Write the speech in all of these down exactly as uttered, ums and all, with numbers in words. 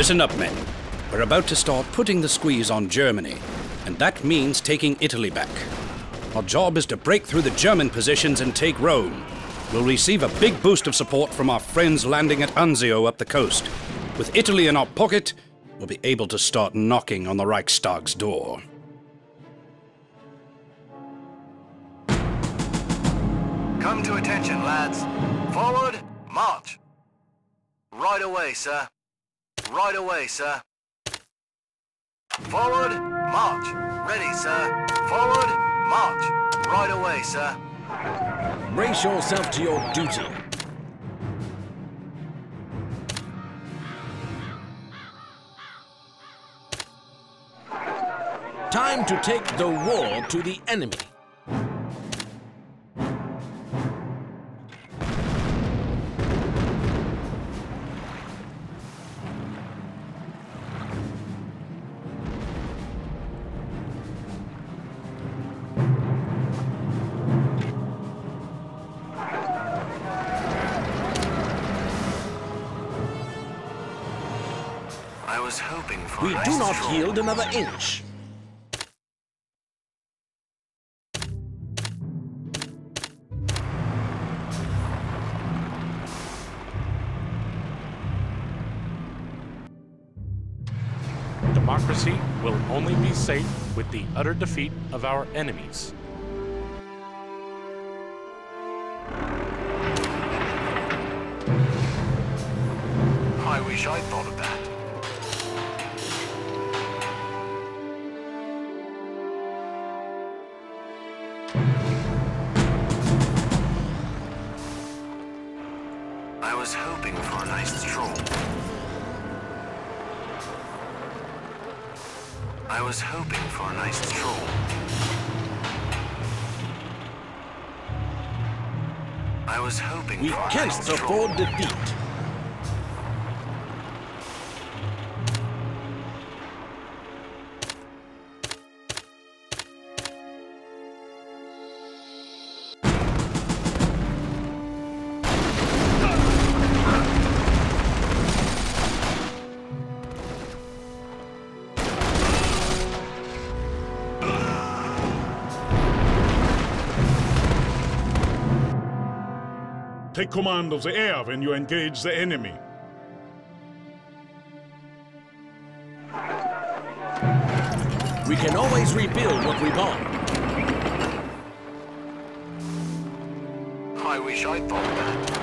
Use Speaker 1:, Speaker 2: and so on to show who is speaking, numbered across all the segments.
Speaker 1: Listen up, men. We're about to start putting the squeeze on Germany, and that means taking Italy back. Our job is to break through the German positions and take Rome. We'll receive a big boost of support from our friends landing at Anzio up the coast. With Italy in our pocket, we'll be able to start knocking on the Reichstag's door.
Speaker 2: Come to attention, lads. Forward, march. Right away, sir. Right away, sir. Forward, march. Ready, sir. Forward, march. Right away, sir.
Speaker 3: Brace yourself to your duty. Time to take the war to the enemy.
Speaker 2: I was hoping for
Speaker 3: We
Speaker 2: a nice
Speaker 3: do not
Speaker 2: stroll.
Speaker 3: yield another inch.
Speaker 4: Democracy will only be safe with the utter defeat of our enemies.
Speaker 2: I wish I'd thought of that. I was hoping for a nice stroll. I was hoping for a nice stroll. I was hoping
Speaker 3: We
Speaker 2: for a
Speaker 3: cannot
Speaker 2: nice stroll.
Speaker 3: afford defeat.
Speaker 5: Take command of the air when you engage the enemy.
Speaker 3: We can always rebuild what we bought.
Speaker 2: I wish I'd thought of that.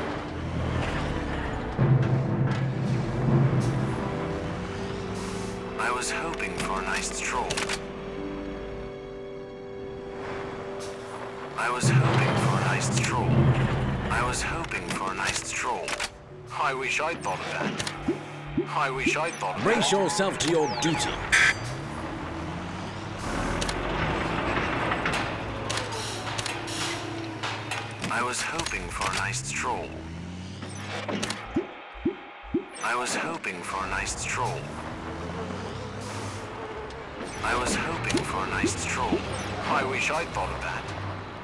Speaker 2: I was hoping for a nice stroll. I was hoping for a nice stroll. I was hoping for a nice stroll. I wish I'd thought of that. I wish I'd thought of
Speaker 3: Brace
Speaker 2: that.
Speaker 3: yourself to your duty.
Speaker 2: I was hoping for a nice stroll. I was hoping for a nice stroll. I was hoping for a nice stroll. I wish I'd thought of that.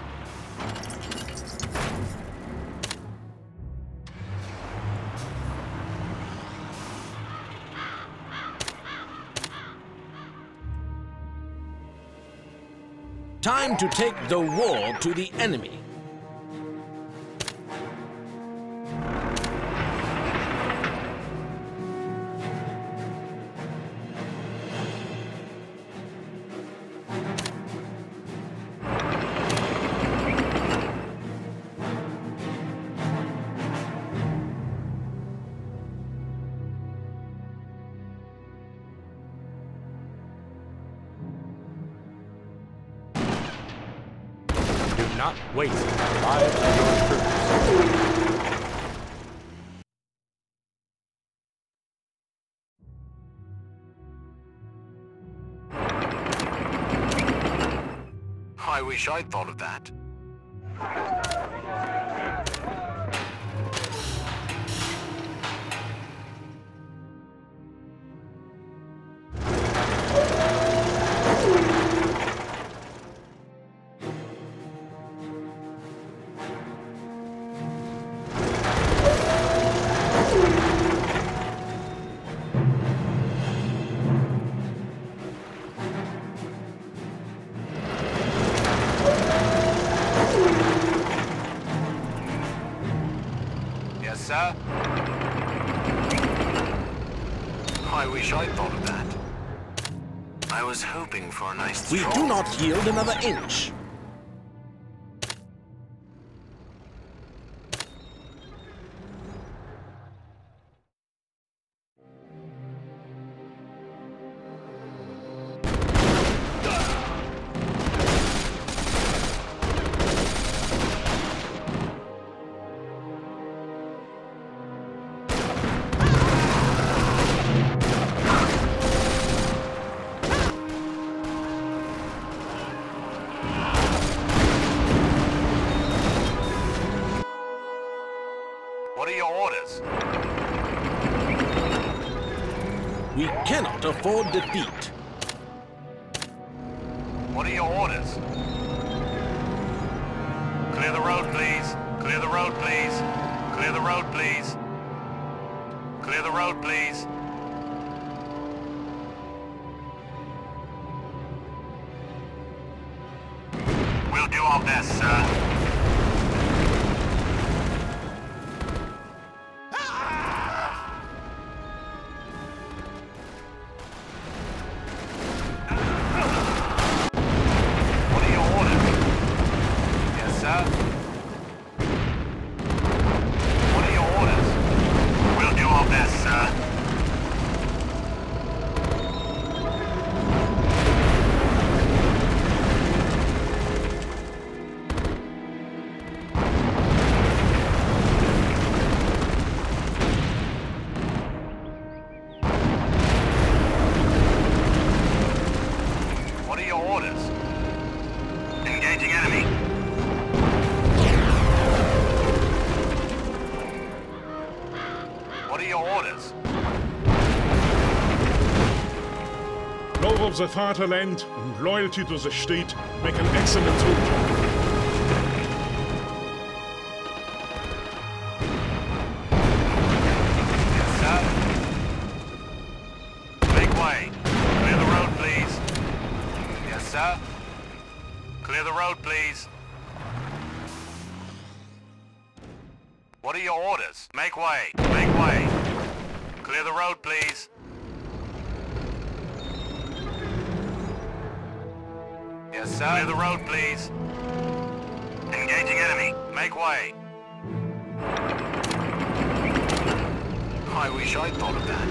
Speaker 3: Time to take the war to the enemy.
Speaker 4: Do not waste the lives of your troops.
Speaker 2: I wish I'd thought of that. sir. I wish I'd thought of that. I was hoping for a nice
Speaker 3: We
Speaker 2: stroll.
Speaker 3: do not yield another inch.
Speaker 2: What are your orders?
Speaker 3: We cannot afford defeat.
Speaker 2: What are your orders? Clear the road, please. Clear the road, please. Clear the road, please. Clear the road, please. We'll do our best, sir. What are your orders? Yes, sir. What are your orders? We'll do our best, sir. What are your orders? Engaging enemy. What are your orders?
Speaker 5: Love of the Vaterland and loyalty to the state make an excellent soldier.
Speaker 2: Yes, sir. Make way. Clear the road, please. Yes, sir. Clear the road, please. What are your orders? Make way. Make way. Clear the road, please. Yes, sir. Clear the road, please. Engaging enemy. Make way. I wish I'd thought of that.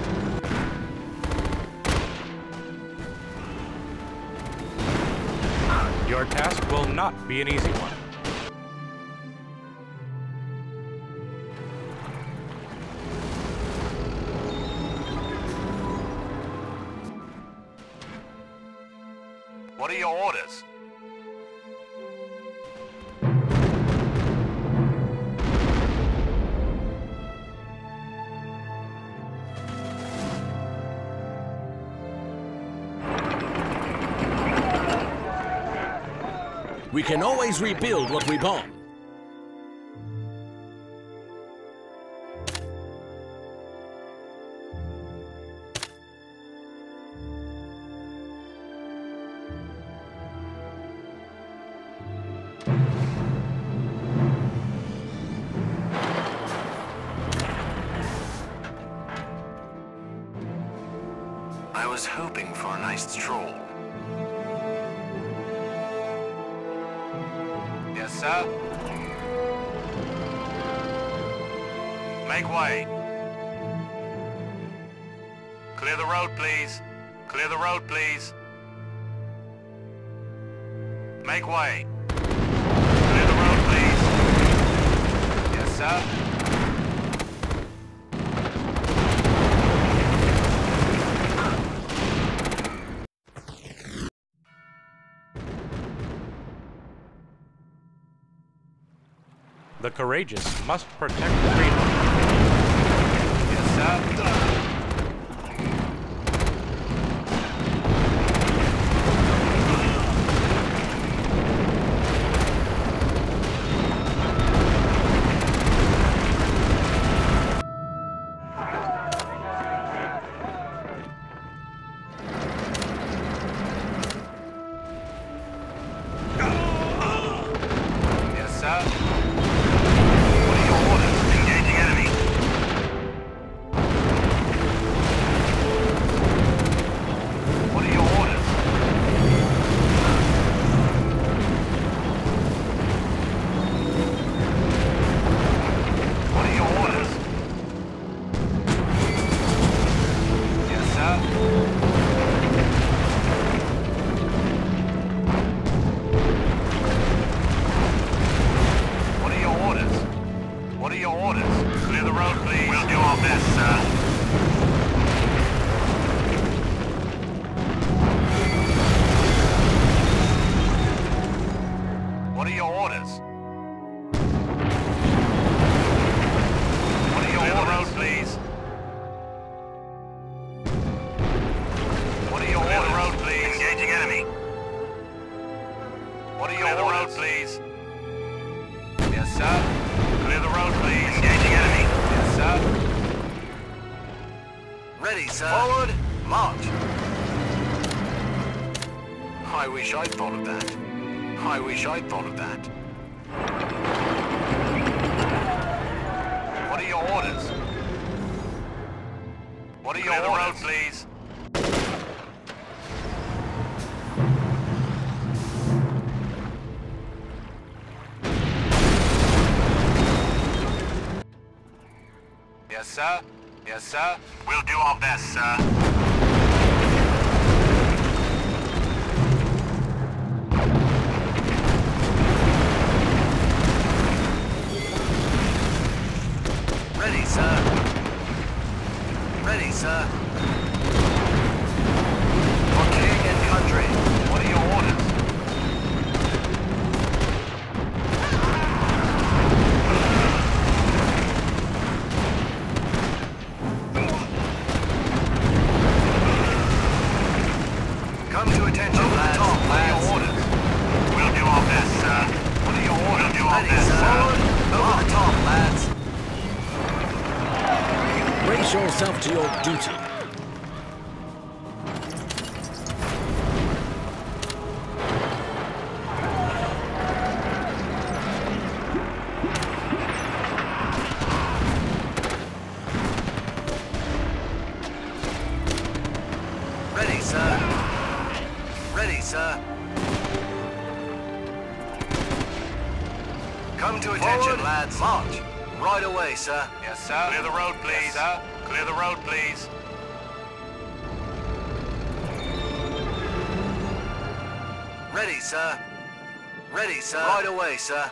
Speaker 4: Your task will not be an easy one.
Speaker 2: What are your orders?
Speaker 3: We can always rebuild what we bomb.
Speaker 2: I was hoping for a nice stroll. Yes, sir. Make way. Clear the road, please. Clear the road, please. Make way. Clear the road, please. Yes, sir.
Speaker 4: The courageous must protect freedom.
Speaker 2: Yes, sir. Yes, sir. What are your orders? Engaging enemy. Ready, sir. Forward, march. I wish I'd thought of that. I wish I'd thought of that. What are your orders? What are your
Speaker 6: Clear the
Speaker 2: orders?
Speaker 6: road, please.
Speaker 2: Yes, sir. Yes, sir.
Speaker 6: We'll do our best, sir.
Speaker 2: Ready, sir. Ready, sir. For king and country. What are your orders? Come to attention,
Speaker 6: Over the
Speaker 2: lads.
Speaker 6: top,
Speaker 2: What are
Speaker 6: lads.
Speaker 2: your orders?
Speaker 6: We'll do our best, sir.
Speaker 2: What are your orders?
Speaker 6: We'll do our
Speaker 2: Ready,
Speaker 6: best,
Speaker 2: sir.
Speaker 6: sir.
Speaker 2: Over the top, lads.
Speaker 3: Brace yourself to your duty.
Speaker 2: Ready, sir. Ready, sir. Come to attention,
Speaker 6: Forward.
Speaker 2: lads. March. Right away, sir. Yes, sir.
Speaker 6: Clear the road, please.
Speaker 2: Yes, sir.
Speaker 6: Clear the road, please.
Speaker 2: Ready, sir. Ready, sir. Right away, sir.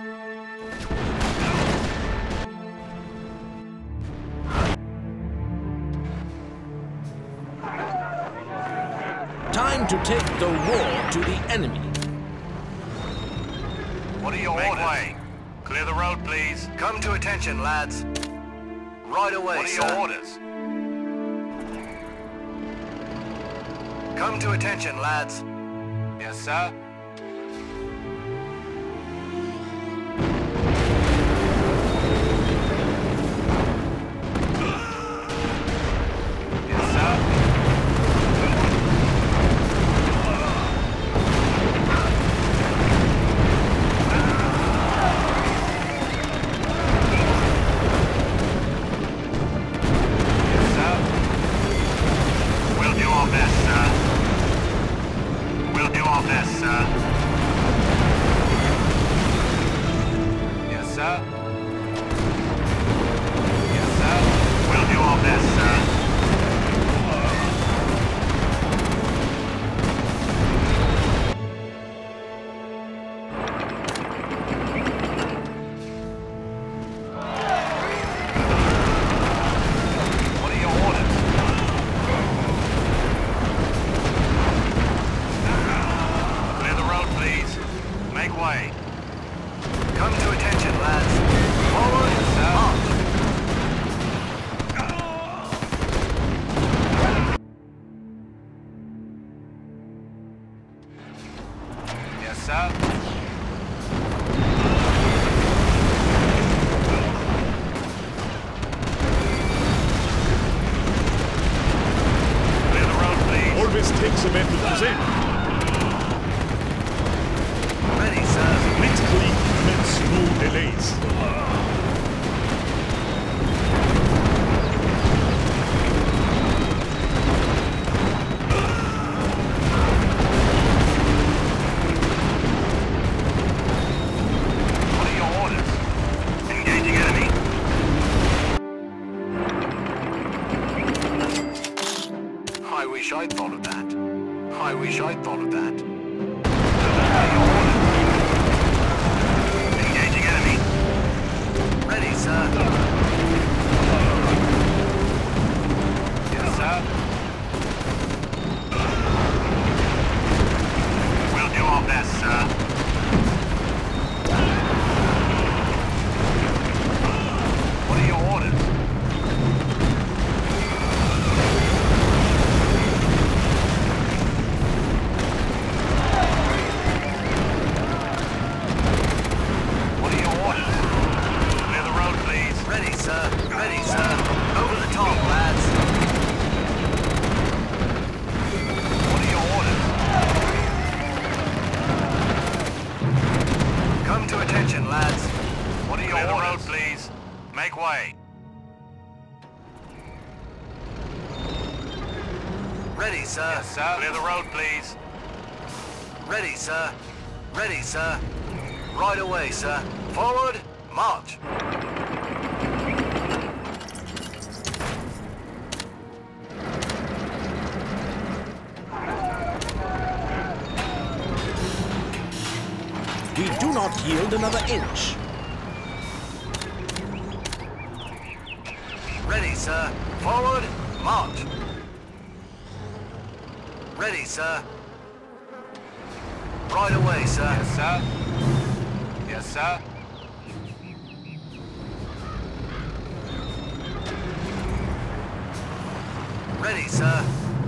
Speaker 3: Time to take the war to the enemy.
Speaker 2: What are your
Speaker 6: Make
Speaker 2: orders?
Speaker 6: way. Clear the road, please.
Speaker 2: Come to attention, lads. Right away,
Speaker 6: What are
Speaker 2: sir.
Speaker 6: your orders?
Speaker 2: Come to attention, lads. Yes, sir. Yes, sir. Yes, sir.
Speaker 6: We'll do our best, sir. We'll do our best, sir.
Speaker 2: Yes, sir. Yes, sir.
Speaker 6: We'll do our best, sir.
Speaker 2: What are your orders?
Speaker 6: Clear the road, please. Make way.
Speaker 2: Come to attention, lads. Forward, sir. March. Yes, sir.
Speaker 6: Clear the road, please.
Speaker 5: Always takes a man to present.
Speaker 2: Ready, sir.
Speaker 5: Blitzkrieg means no delays.
Speaker 2: What are your orders?
Speaker 6: Engaging enemy.
Speaker 2: I wish I'd thought of that. I wish I'd thought of that.
Speaker 6: Engaging enemy.
Speaker 2: Ready, sir. Yes, sir.
Speaker 6: We'll do our best, sir.
Speaker 2: What are your orders? What are your orders?
Speaker 6: Clear the road, please. Make way.
Speaker 2: Ready, sir.
Speaker 6: Yes, sir. Clear the road, please.
Speaker 2: Ready, sir. Ready, sir. Right away, sir. Forward, march.
Speaker 3: We do not yield another inch.
Speaker 2: Ready, sir. Forward, march. Ready, sir. Right away, sir.
Speaker 6: Yes, sir. Yes, sir.
Speaker 2: Ready, sir.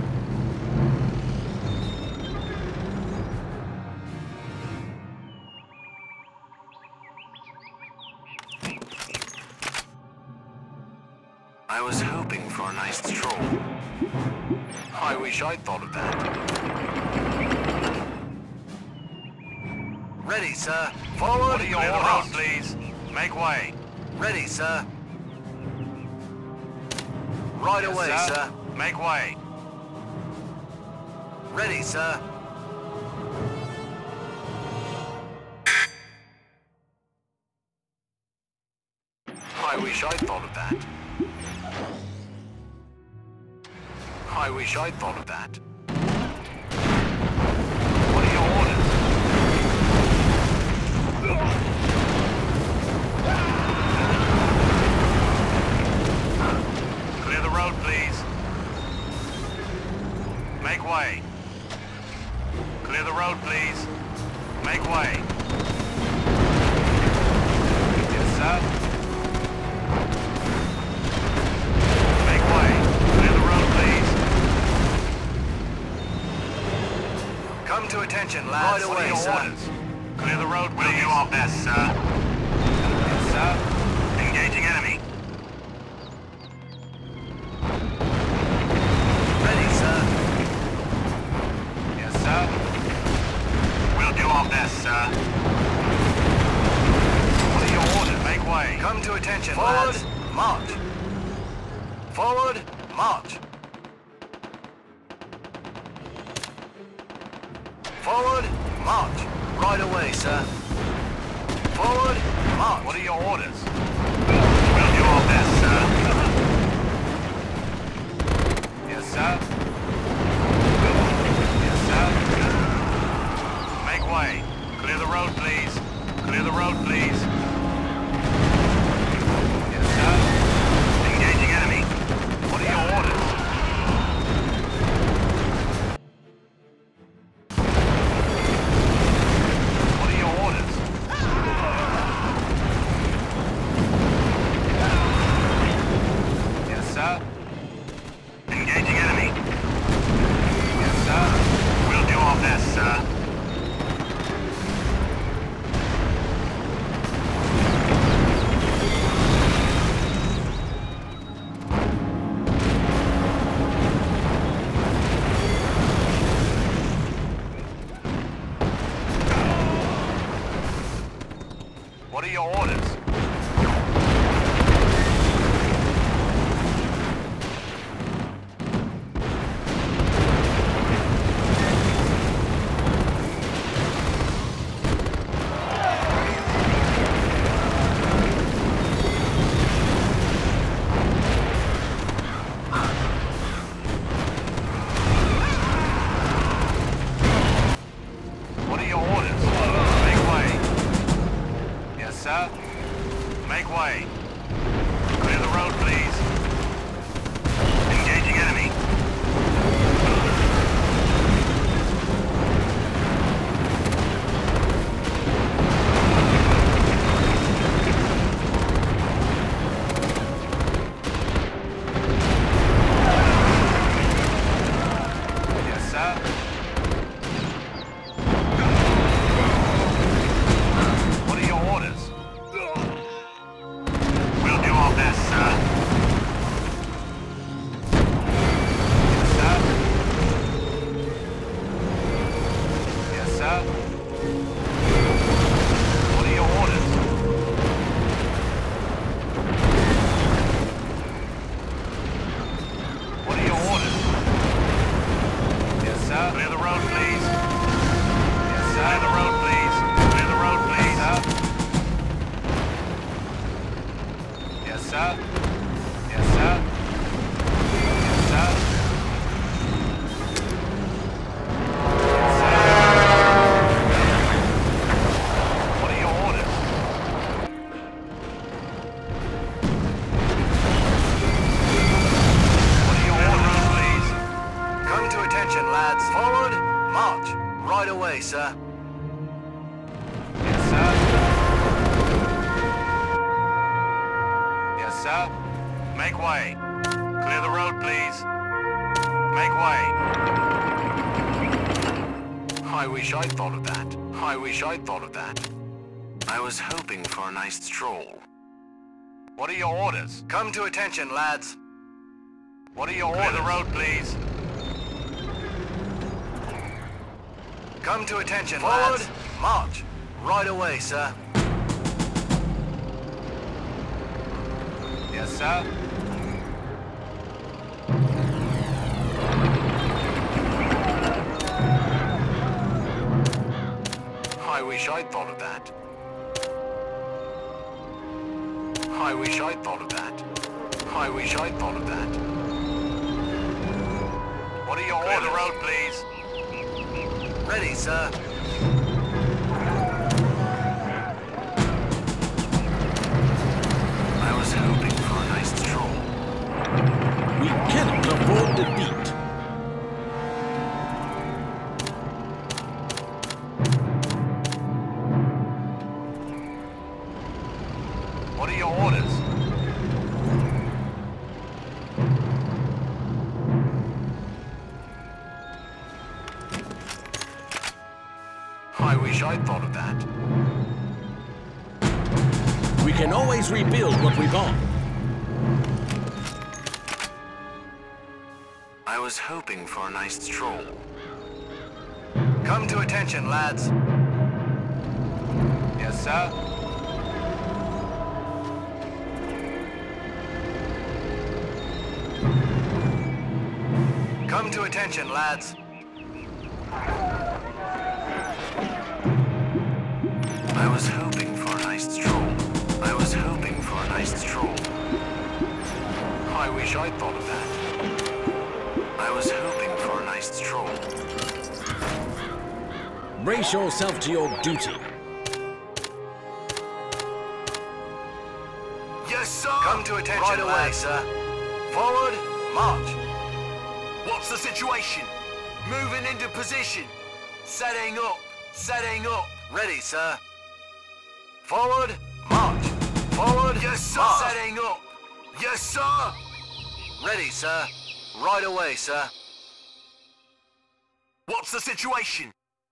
Speaker 6: I was hoping for a nice stroll. I wish I'd thought of that.
Speaker 2: Ready, sir. Forward,
Speaker 6: What are your orders, please? Make way.
Speaker 2: Ready, sir. Right
Speaker 6: Yes,
Speaker 2: away,
Speaker 6: sir.
Speaker 2: sir.
Speaker 6: Make way.
Speaker 2: Ready, sir.
Speaker 6: I wish I'd thought of that. I wish I'd thought of that. What are your orders? Clear the road, please. Make way. Clear the road, please. Make way. Yes, sir. Make way. Clear the road, please.
Speaker 2: Come to attention, lads.
Speaker 6: Right away,
Speaker 2: What are your
Speaker 6: sir.
Speaker 2: orders?
Speaker 6: Clear the road, please. We'll do our best, sir. Yes, sir. Engaging enemy.
Speaker 2: Ready, sir.
Speaker 6: Yes, sir. We'll do our best, sir. What are your orders? Make way.
Speaker 2: Come to attention,
Speaker 6: Forward.
Speaker 2: lads. March. Forward, march. Forward, march. Right away, sir. Forward, march.
Speaker 6: What are your orders? We'll do our best, sir. Yes, sir. Yes, sir. Make way. Clear the road, please. Clear the road, please. Yes, sir. Engaging enemy. What are your orders? What are your orders? Yes, sir. Engaging enemy. Yes, sir. We'll do our best, sir. What are your orders? What are your orders? Make way. Yes, sir. Make way. Clear the road, please. Engaging enemy. Yes, sir. What are your orders? We'll do our best, sir. Yes, sir. Yes, sir. What are your orders?
Speaker 2: Right away, sir.
Speaker 6: Yes, sir. Yes, sir. Make way. Clear the road, please. Make way.
Speaker 2: I wish I'd thought of that. I wish I'd thought of that. I was hoping for a nice stroll.
Speaker 6: What are your orders?
Speaker 2: Come to attention, lads.
Speaker 6: What are your orders? Clear the road, please.
Speaker 2: Come to attention,
Speaker 6: Forward.
Speaker 2: lads. March. Right away, sir.
Speaker 6: Yes, sir.
Speaker 2: I wish I'd thought of that. I wish I'd thought of that. I wish I'd thought of that.
Speaker 6: What are your
Speaker 2: Clear
Speaker 6: orders?
Speaker 2: the
Speaker 6: road, please.
Speaker 2: Ready, sir. I was hoping for a nice stroll.
Speaker 3: We cannot afford defeat.
Speaker 6: What are your orders?
Speaker 2: I wish I'd thought of that.
Speaker 3: We can always rebuild what we've got.
Speaker 2: I was hoping for a nice stroll. Come to attention, lads.
Speaker 6: Yes, sir.
Speaker 2: Come to attention, lads. I was hoping for a nice stroll. I was hoping for a nice stroll. I wish I'd thought of that. I was hoping for a nice stroll.
Speaker 3: Brace yourself to your duty.
Speaker 2: Yes, sir! Come to attention, right away, lads. Sir. Forward, march. What's the situation? Moving into position. Setting up, setting up. Ready, sir. Forward, march. Forward, yes, sir. March. Setting up. Yes, sir. Ready, sir. Right away, sir. What's the situation?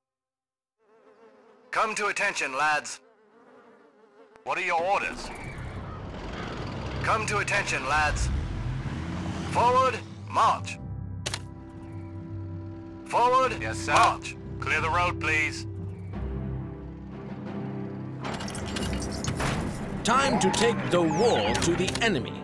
Speaker 2: Come to attention, lads.
Speaker 6: What are your orders?
Speaker 2: Come to attention, lads. Forward, march. Forward,
Speaker 6: Yes, sir.
Speaker 2: march.
Speaker 6: Clear the road, please.
Speaker 3: Time to take the war to the enemy.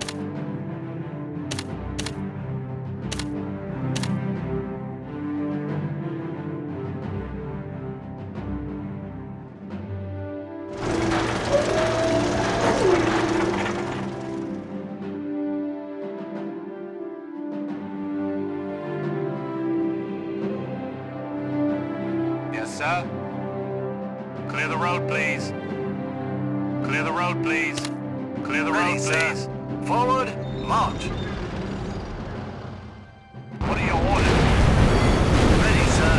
Speaker 6: Yes, sir. Clear the road, please. Clear the road, please. Clear the
Speaker 2: Ready,
Speaker 6: road,
Speaker 2: sir.
Speaker 6: please.
Speaker 2: Forward, march.
Speaker 6: What are your orders?
Speaker 2: Ready, sir.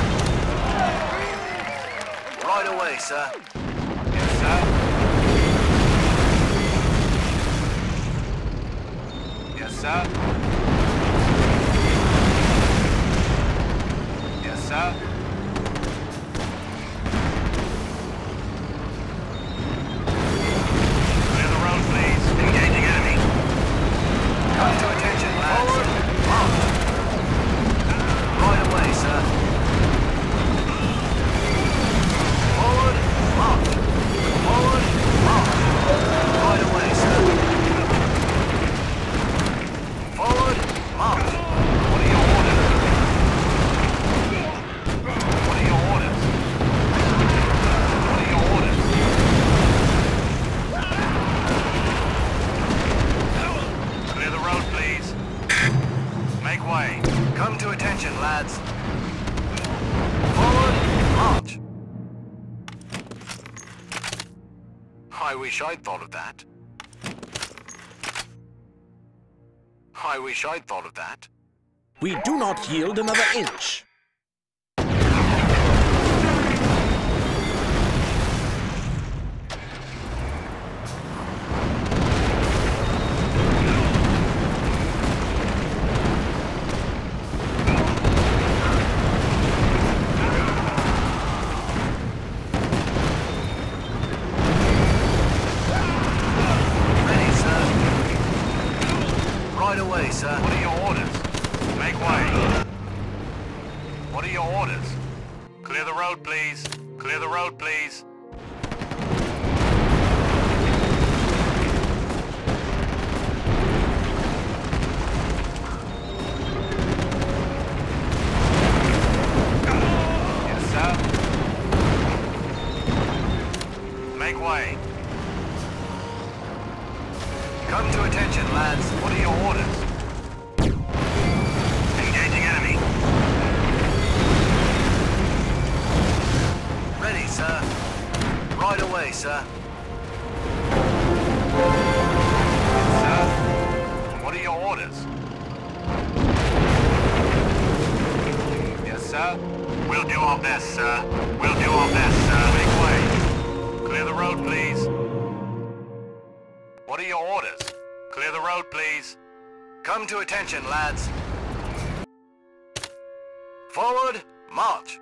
Speaker 2: Right away, sir.
Speaker 6: Yes, sir. Yes, sir. Yes, sir. Clear the road, please.
Speaker 2: Engaging enemy. Come to attention, lads. Forward, march. Right away, sir. Forward, march. Forward, march. Right away, sir. Forward, march.
Speaker 6: What are your orders? What are your orders? What are your orders? Clear the road, please. Make way.
Speaker 2: Come to attention, lads. Forward, march. I wish I'd thought of that. I wish I'd thought of that.
Speaker 3: We do not yield another inch.
Speaker 6: road, please. Clear the road, please. Yes, sir. Make way.
Speaker 2: Come to attention, lads.
Speaker 6: What are your orders? Engaging enemy.
Speaker 2: Ready, sir. Right away, sir.
Speaker 6: Yes, sir. What are your orders? Yes, sir. We'll do our best, sir. We'll do our best, sir. Make way. Clear the road, please. What are your orders? Clear the road, please.
Speaker 2: Come to attention, lads. Forward, march.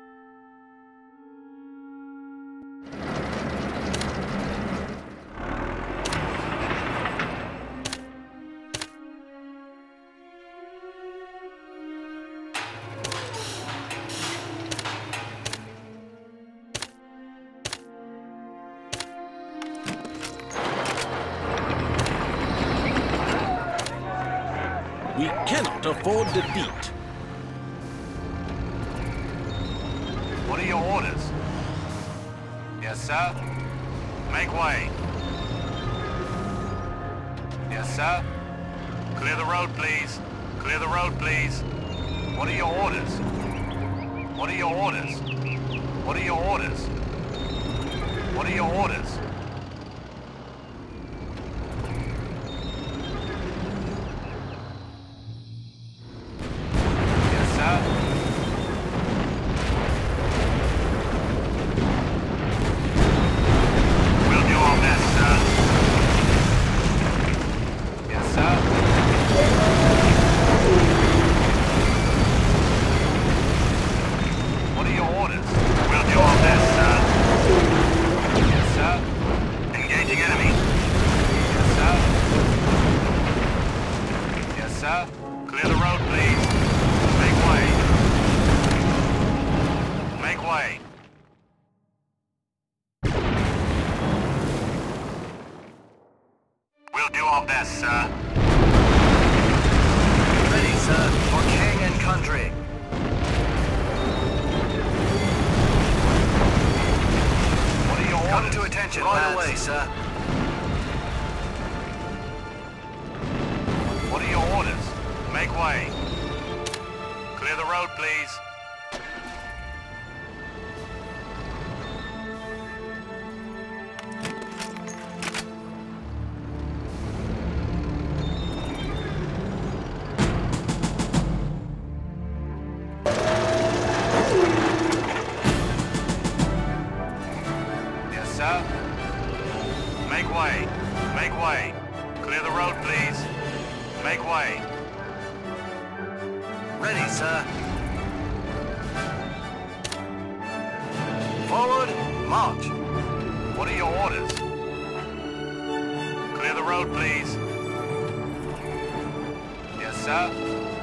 Speaker 3: We cannot afford defeat.
Speaker 6: What are your orders? Yes, sir. Make way. Yes, sir. Clear the road, please. Clear the road, please. What are your orders? What are your orders? What are your orders? What are your orders? Yes, sir. We'll do our best, sir. Yes, sir. What are your orders? We'll do our best, sir. Yes, sir. Engaging enemy. Yes, sir. Yes, sir. Clear the road, please. Make way. Make way. We'll do our best, sir.
Speaker 2: Ready, sir, for king and country.
Speaker 6: What are your orders?
Speaker 2: Come to attention,
Speaker 6: Right
Speaker 2: lads.
Speaker 6: away,
Speaker 2: sir.
Speaker 6: What are your orders? Make way. Clear the road, please. Yes, sir. Make way. Make way. Clear the road, please. Make way.
Speaker 2: Ready, sir. Forward, march.
Speaker 6: What are your orders? Clear the road, please. Yes, sir.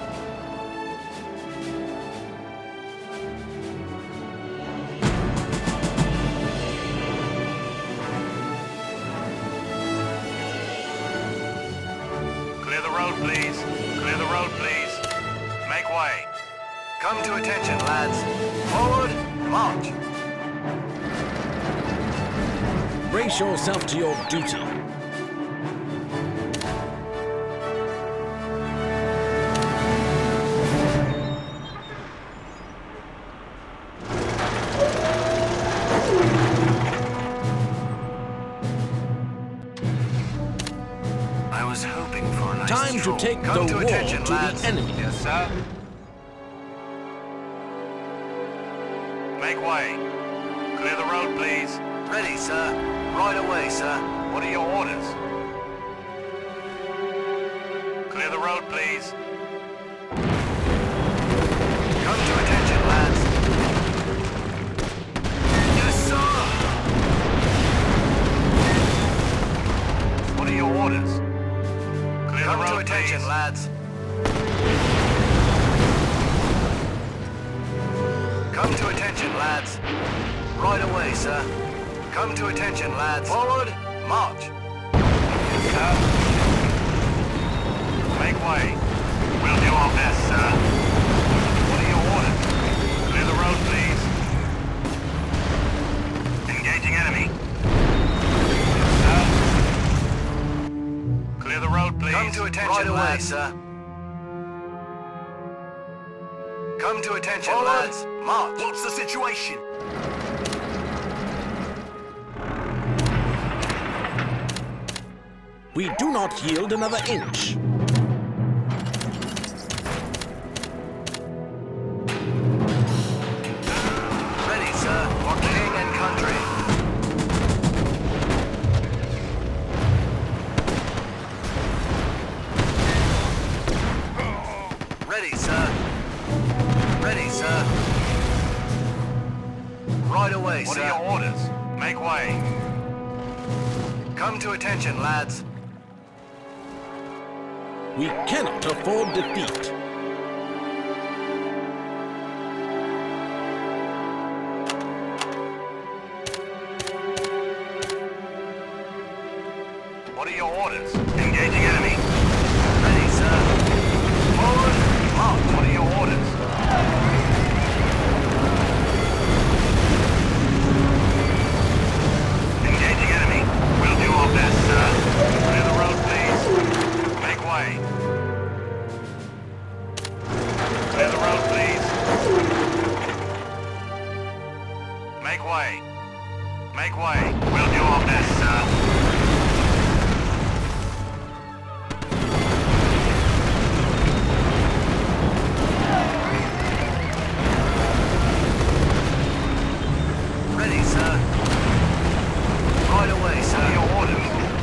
Speaker 6: Clear the road, please. Clear the road, please. Make way.
Speaker 2: Come to attention, lads. Forward, march.
Speaker 3: Brace yourself to your duty.
Speaker 2: I was hoping for a nice
Speaker 3: Time
Speaker 2: stroll.
Speaker 3: to take
Speaker 2: Come
Speaker 3: the
Speaker 2: to
Speaker 3: war
Speaker 2: attention,
Speaker 3: to
Speaker 2: lads.
Speaker 3: the enemy.
Speaker 6: Yes, sir. Make way. Clear the road, please.
Speaker 2: Ready, sir. Right away, sir.
Speaker 6: What are your orders? Clear the road, please.
Speaker 2: Come to attention, lads. Yes, sir.
Speaker 6: What are your orders? Clear
Speaker 2: Come
Speaker 6: the road,
Speaker 2: to attention,
Speaker 6: please.
Speaker 2: lads. Come to attention, lads. Right away, sir. Come to attention, lads. Forward, march.
Speaker 6: Yes, sir. Make way. We'll do our best, sir. What are your orders? Clear the road, please. Engaging enemy. Yes, sir. Clear the road, please.
Speaker 2: Come to attention, right away, lads. Sir. Come to attention, forward, lads. March. What's the situation?
Speaker 3: We do not yield another inch.
Speaker 2: Ready, sir, for king and country. Ready, sir. Ready, sir. Right away,
Speaker 6: what
Speaker 2: sir.
Speaker 6: What are your orders? Make way.
Speaker 2: Come to attention, lads.
Speaker 3: We cannot afford defeat.
Speaker 6: What are your orders? Engaging enemy.
Speaker 2: Ready, sir. Forward, march.
Speaker 6: What are your orders? Engaging enemy. We'll do our best, sir. Clear the road, please. Make way. Clear the road, please. Make way. Make way. We'll do our best, sir.
Speaker 2: Ready, sir. Right away, sir.
Speaker 6: What are your orders?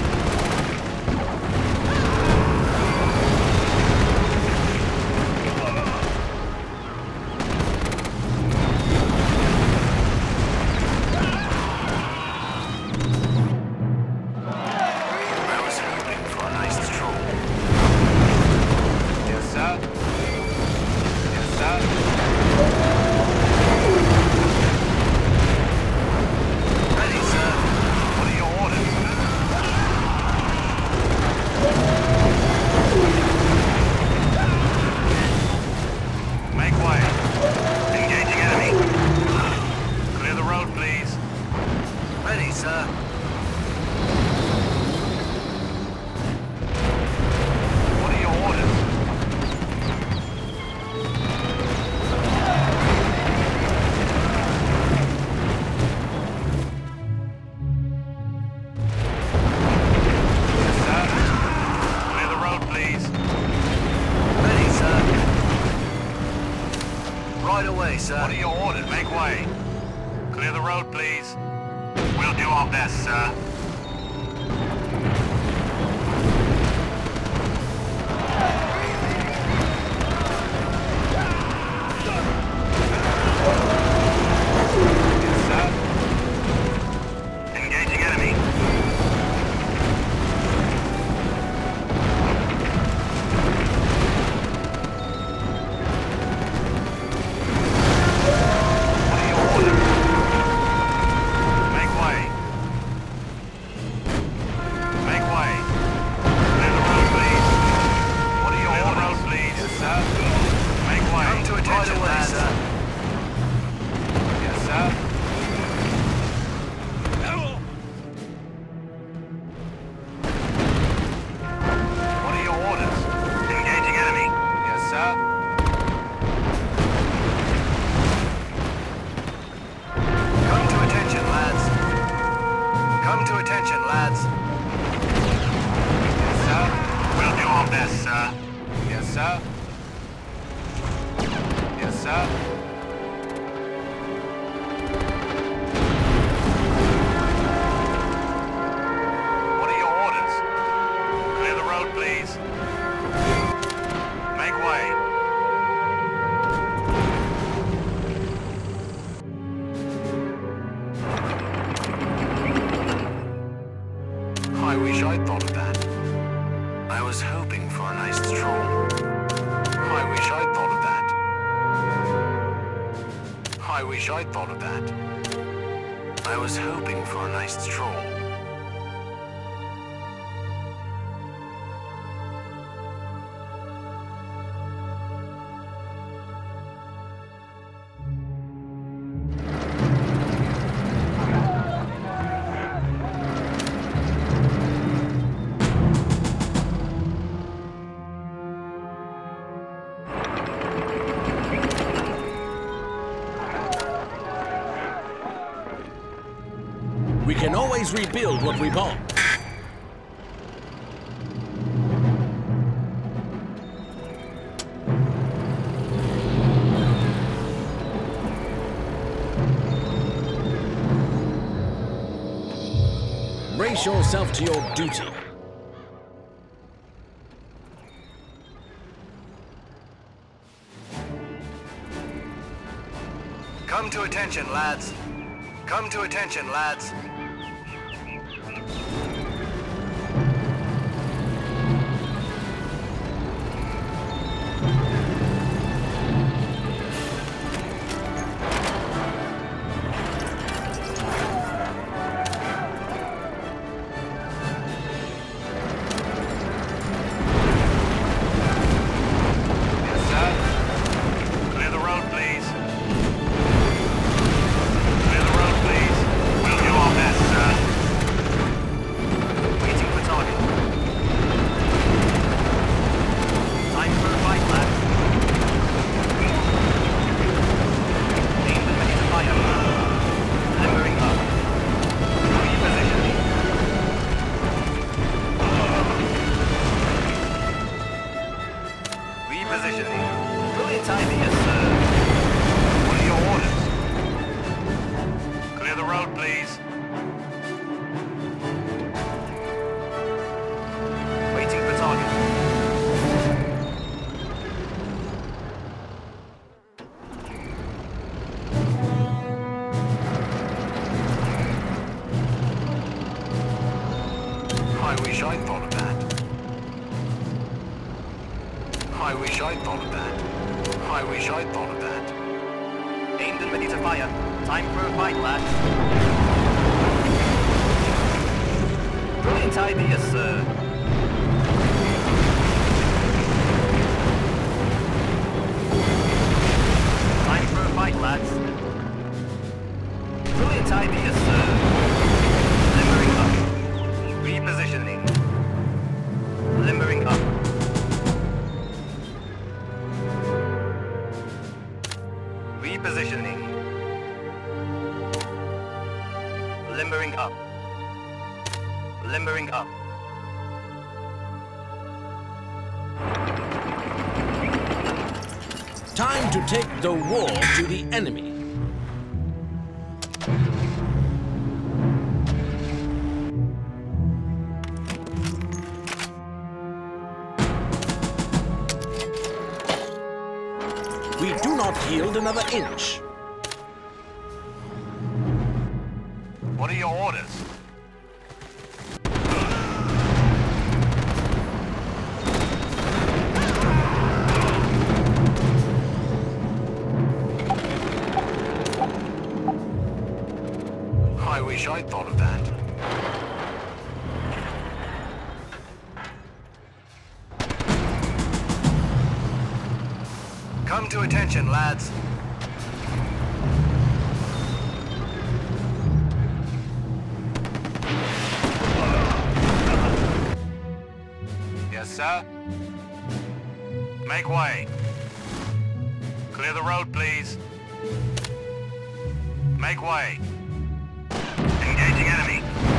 Speaker 2: Right away, sir.
Speaker 6: What are your orders? Make way. Clear the road, please. We'll do our best, sir. Yes, sir. Engaging enemy.
Speaker 2: I wish I'd thought of that. I was hoping for a nice stroll. I wish I'd thought of that. I wish I'd thought of that. I was hoping for a nice stroll.
Speaker 3: We can always rebuild what we bomb. Brace yourself to your duty.
Speaker 2: Come to attention, lads. Come to attention, lads. I wish I'd thought of that. I wish I'd thought of that. I wish I'd thought of that.
Speaker 7: Aimed and ready to fire. Time for a fight, lads. Brilliant idea, sir. Time for a fight, lads. Brilliant idea, sir. Limbering up. Repositioning. Limbering up. Repositioning. Limbering up. Limbering up.
Speaker 3: Time to take the war to the enemy. We do not yield another inch.
Speaker 6: What are your orders?
Speaker 2: I wish I'd thought of that. Come to attention, lads.
Speaker 6: Yes, sir. Make way. Clear the road, please. Make way. Engaging enemy.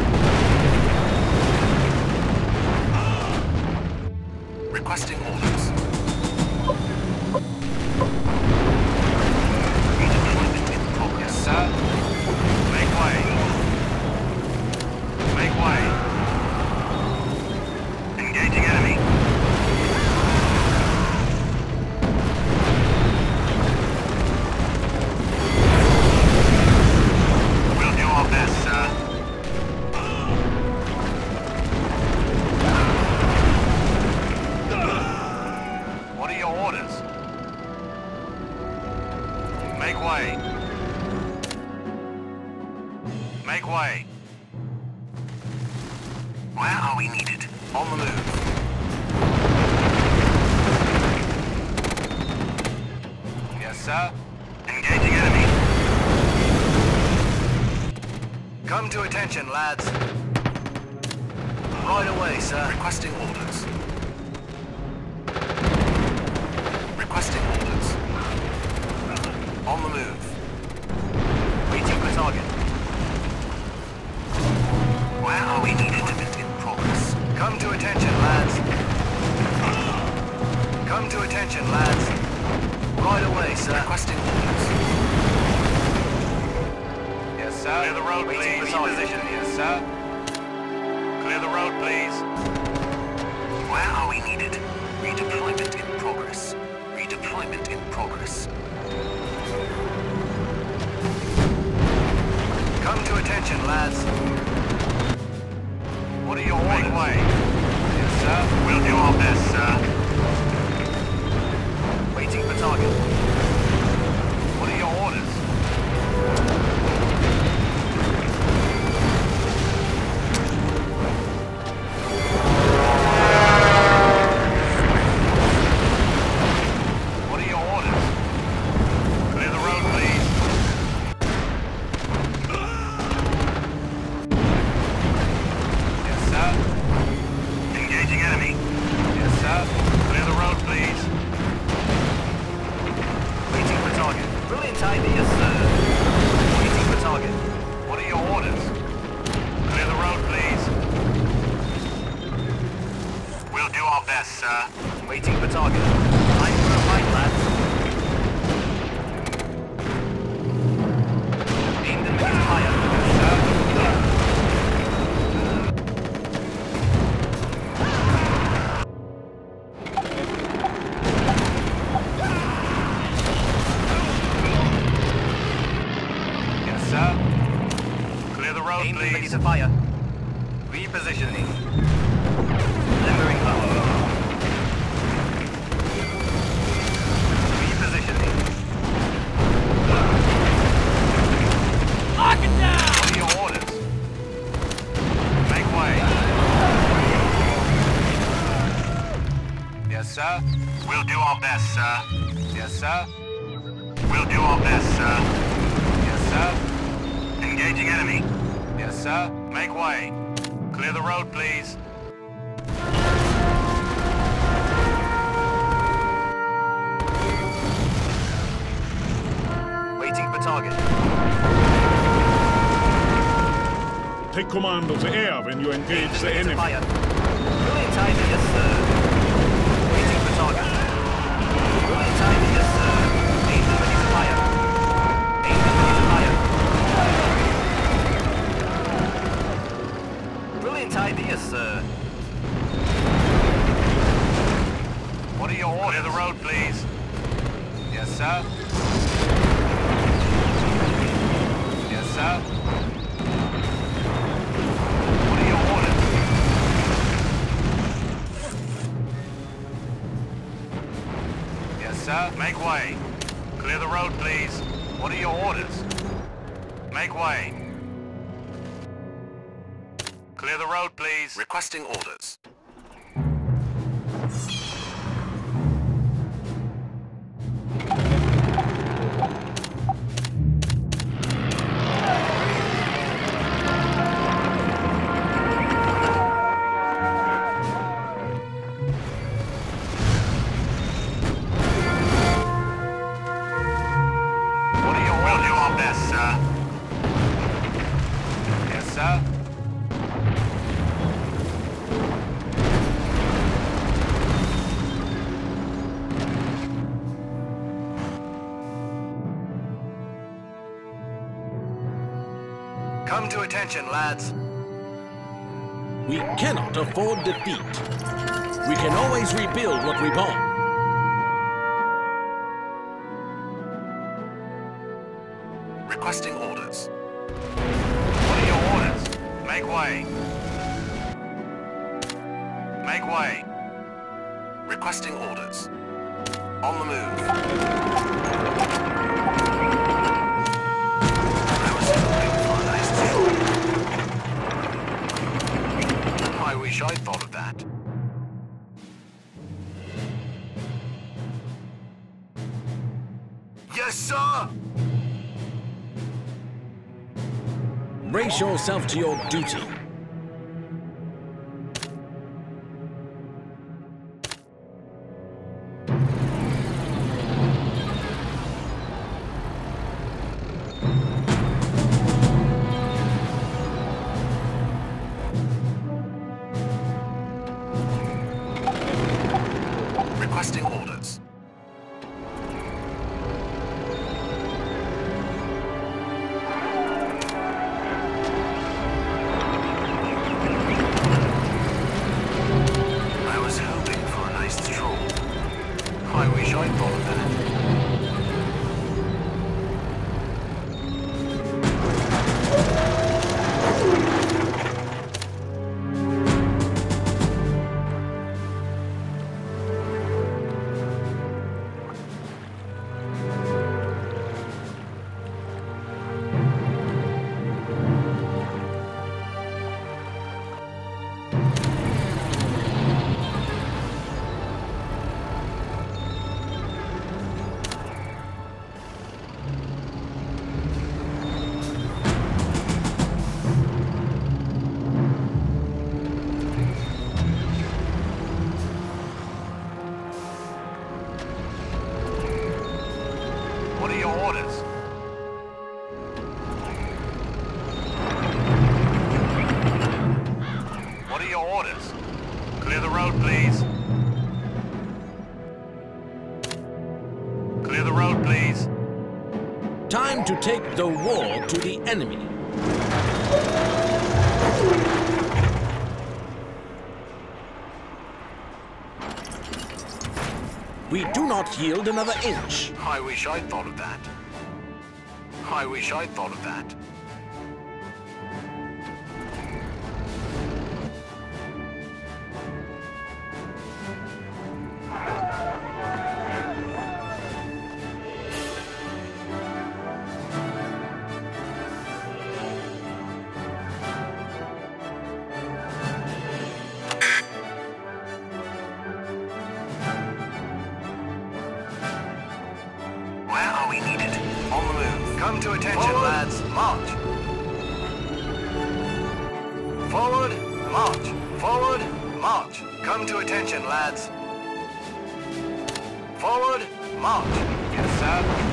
Speaker 2: Requesting orders.
Speaker 6: Yes, sir. Make way. Make way. Engaging enemy. We'll do our best, sir. Make way.
Speaker 2: Where are we needed? On the move.
Speaker 6: Yes, sir.
Speaker 2: Engaging enemy. Come to attention, lads. Right away, sir. Requesting orders. Requesting orders. On the move.
Speaker 7: Waiting for target.
Speaker 2: Where are we needed? Deployment in progress. Come to attention, lads. Come to attention, lads. Right away, sir. Requesting orders.
Speaker 6: Yes, sir. Clear the road,
Speaker 2: Waiting
Speaker 6: please.
Speaker 2: for target.
Speaker 6: Position. Yes, sir. Clear the road, please.
Speaker 2: Where are we needed? Redeployment in progress. Redeployment in progress. Come to attention, lads.
Speaker 6: What are your orders? Make way. Yes, sir. We'll do our best, sir.
Speaker 7: Waiting for target.
Speaker 6: What are your orders? What are your orders? Clear the road, please. Yes, sir.
Speaker 2: Engaging enemy.
Speaker 6: Yes, sir. Clear the road, please.
Speaker 7: Waiting for target. Brilliant idea, sir. Waiting for target.
Speaker 6: What are your orders? Clear the road, please.
Speaker 2: We'll do our best, sir.
Speaker 7: Waiting for target. Time for a fight, lads. Aimed and missed fire.
Speaker 6: Yes, sir. Clear the road,
Speaker 7: Aimed and ready
Speaker 6: please.
Speaker 7: to fire. Repositioning. Delivering power. Repositioning. Lock it down!
Speaker 6: What are your orders? Make way. Yes, sir.
Speaker 2: We'll do our best, sir.
Speaker 6: Yes, sir.
Speaker 2: We'll do our best, sir.
Speaker 6: Yes, sir.
Speaker 2: Engaging enemy.
Speaker 6: Yes, sir. Make way. Clear the road, please.
Speaker 7: Waiting for target.
Speaker 5: Take command of the air when you engage the
Speaker 7: Ready to
Speaker 5: enemy.
Speaker 7: fire. Brilliant idea, sir. Waiting for target. Brilliant idea, sir. Aimed and ready to fire. Aimed and ready to fire. Brilliant idea, sir.
Speaker 6: What are your orders? Clear the road, please. Yes, sir. Yes, sir. What are your orders? Yes, sir. Make way. Clear the road, please. What are your orders? Make way. Clear the road, please.
Speaker 2: Requesting orders.
Speaker 6: What are your
Speaker 2: We'll
Speaker 6: orders?
Speaker 2: do our best, sir.
Speaker 6: Yes, sir.
Speaker 2: Come to attention, lads.
Speaker 3: We cannot afford defeat. We can always rebuild what we bought.
Speaker 2: Requesting orders.
Speaker 6: What are your orders? Make way. Make way.
Speaker 2: Requesting orders. On the move. I was hoping for a nice deal.
Speaker 3: Brace yourself to your duty.
Speaker 2: Requesting orders. I was hoping for a nice stroll. I wish I'd thought of that.
Speaker 6: What are your orders? What are your orders? Clear the road, please. Clear the road, please.
Speaker 3: Time to take the war to the enemy. We do not yield another inch.
Speaker 2: I wish I'd thought of that. I wish I'd thought of that. Where are we needed? On the move. Come to attention, Forward. Lads. March. Forward. March. Forward. March. Come to attention, lads. Forward. March.
Speaker 6: Yes, sir.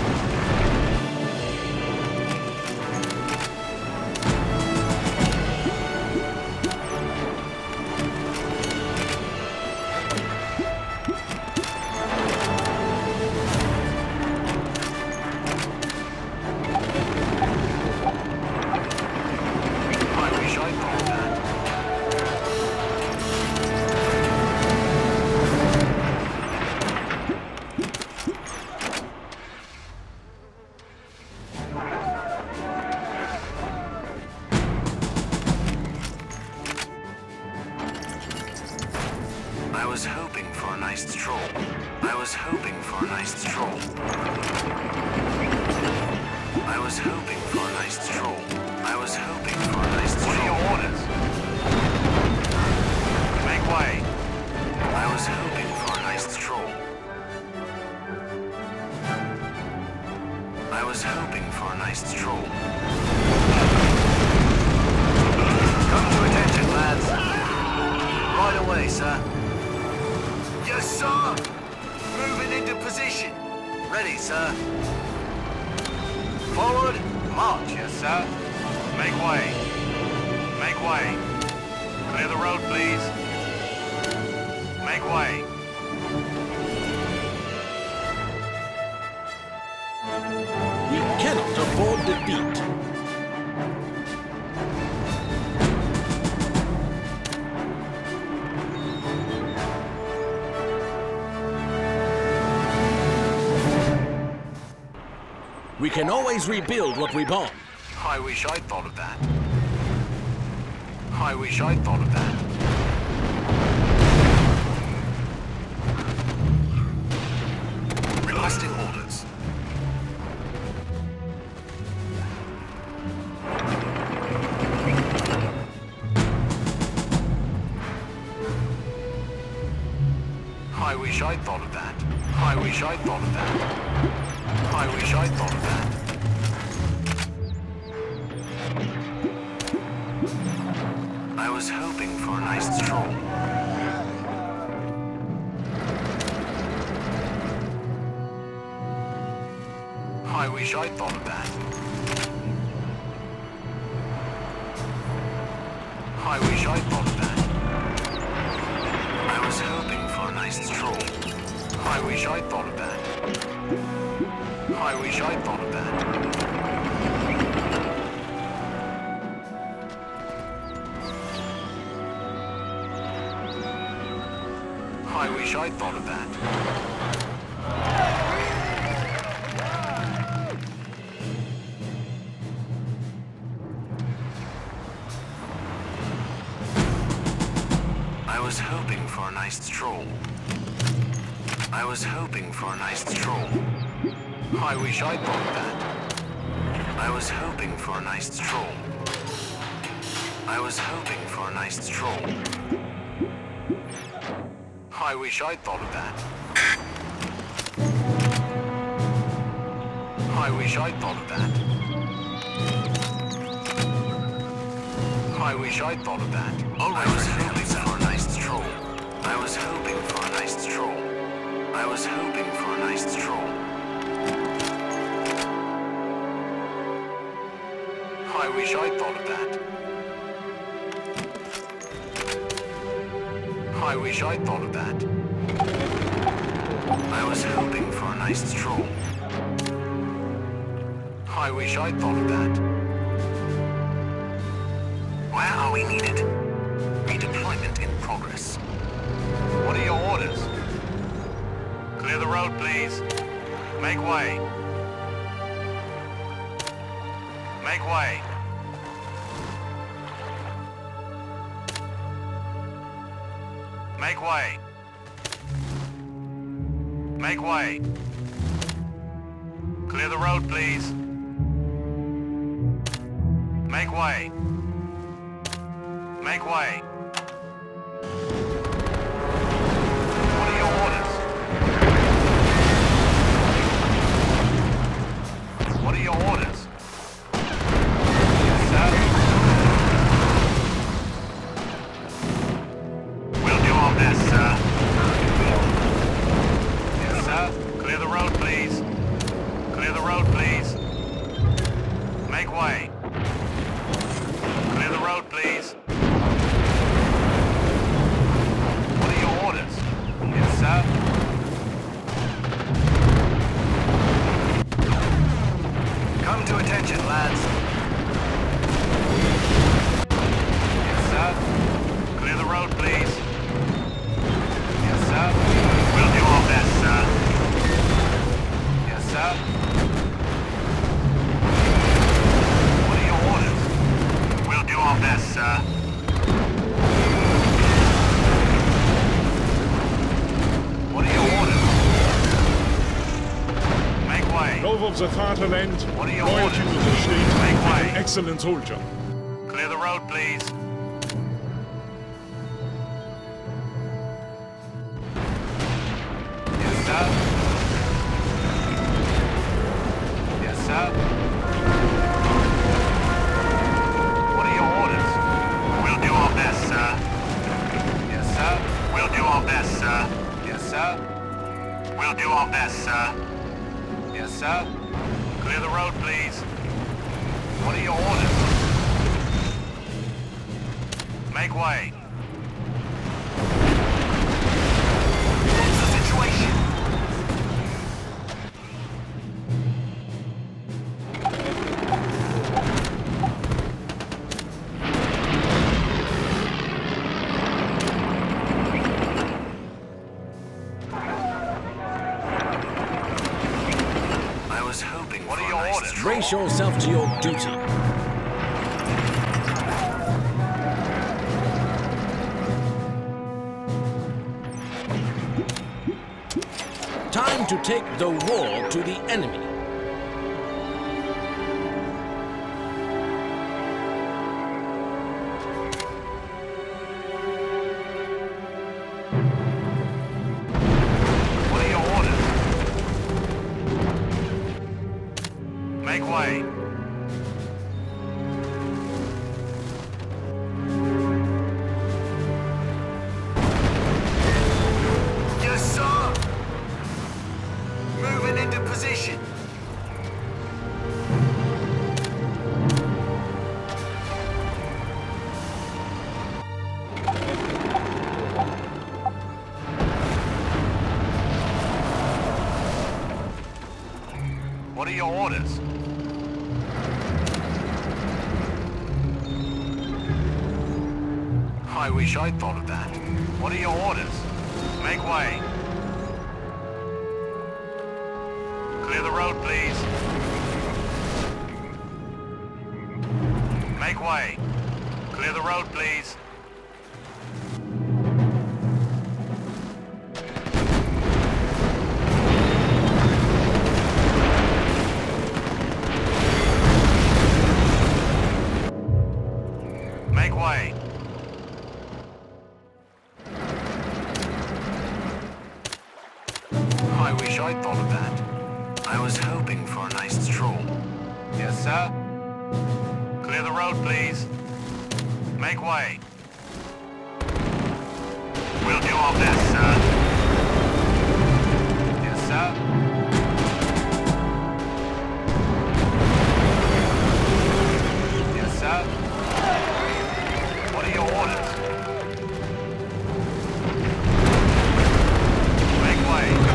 Speaker 2: I wish I'd thought of that. I was hoping for a nice stroll. I was hoping for a nice stroll. I was hoping for a nice stroll. I was hoping for a nice
Speaker 6: What are
Speaker 2: stroll.
Speaker 6: your orders? Make way.
Speaker 2: I was hoping for a nice stroll. I was hoping for a nice stroll. Come to attention, lads. Right away, sir. Yes, sir. Moving into position. Ready, sir. Forward, march.
Speaker 6: Yes, sir. Make way. Make way. Clear the road, please. Make way.
Speaker 3: We cannot afford defeat. We can always rebuild what we bomb.
Speaker 2: I wish I'd thought of that. I wish I'd thought of that. Requesting orders. I wish I'd thought of that. I wish I'd thought of that. I wish I'd thought of that. I was hoping for a nice stroll. I wish I'd thought of that. I wish I'd thought of that. I was hoping for a nice stroll. I wish I'd thought of that. I wish I'd thought of that. I wish I'd thought of that. I was hoping for a nice stroll. I was hoping for a nice stroll. I wish I'd thought of that. I was hoping for a nice stroll. I was hoping for a nice stroll. I wish I'd thought of that. I wish I'd thought of that. I wish I'd thought of that. I was hoping for a nice stroll. I was hoping for a nice stroll. I was hoping for a nice stroll. I wish I'd thought of that. I wish I'd thought of that. I was hoping for a nice stroll. I wish I'd thought of that. Where are we needed? Redeployment in progress.
Speaker 6: What are your orders? Clear the road, please. Make way. Make way. Make way. Make way. Clear the road, please. Make way. Make way. What are your orders? What are your orders? Yes, sir. We'll do our best, sir. Yes, sir. Clear the road, please. Clear the road, please. Make way. Clear the road, please. What are your orders? Yes, sir.
Speaker 2: Come to attention, lads.
Speaker 6: Yes, sir. Clear the road, please. Yes, sir. We'll do our best, sir. Yes, sir. What are your orders? We'll do our best, sir. What are your orders? Make way.
Speaker 5: Love of the Vaterland,
Speaker 6: What are your
Speaker 5: loyalty
Speaker 6: orders?
Speaker 5: to the state,
Speaker 6: Make
Speaker 5: make
Speaker 6: way.
Speaker 5: an excellent soldier.
Speaker 6: Clear the road, please. Yes, sir. Yes, sir. What are your orders? We'll do our best, sir. Yes, sir. We'll do our best, sir. Yes, sir. We'll do our best, sir. Yes, sir. Clear the road, please. What are your orders? Make way.
Speaker 2: What's the situation? I was hoping
Speaker 6: What
Speaker 2: for
Speaker 6: are
Speaker 2: a
Speaker 6: your
Speaker 2: nice
Speaker 6: orders?
Speaker 2: stroll.
Speaker 3: Brace yourself to your duty. Time to take the war to the enemy.
Speaker 6: What are your orders? Make way. your orders?
Speaker 2: I wish I'd thought of that.
Speaker 6: What are your orders? Make way. Clear the road, please. Make way. Clear the road, please. Make way.
Speaker 2: I wish I'd thought of that. I was hoping for a nice stroll.
Speaker 6: Yes, sir. Clear the road, please. Make way. We'll do our best, sir. Yes, sir. Yes, sir. What are your orders? Make way.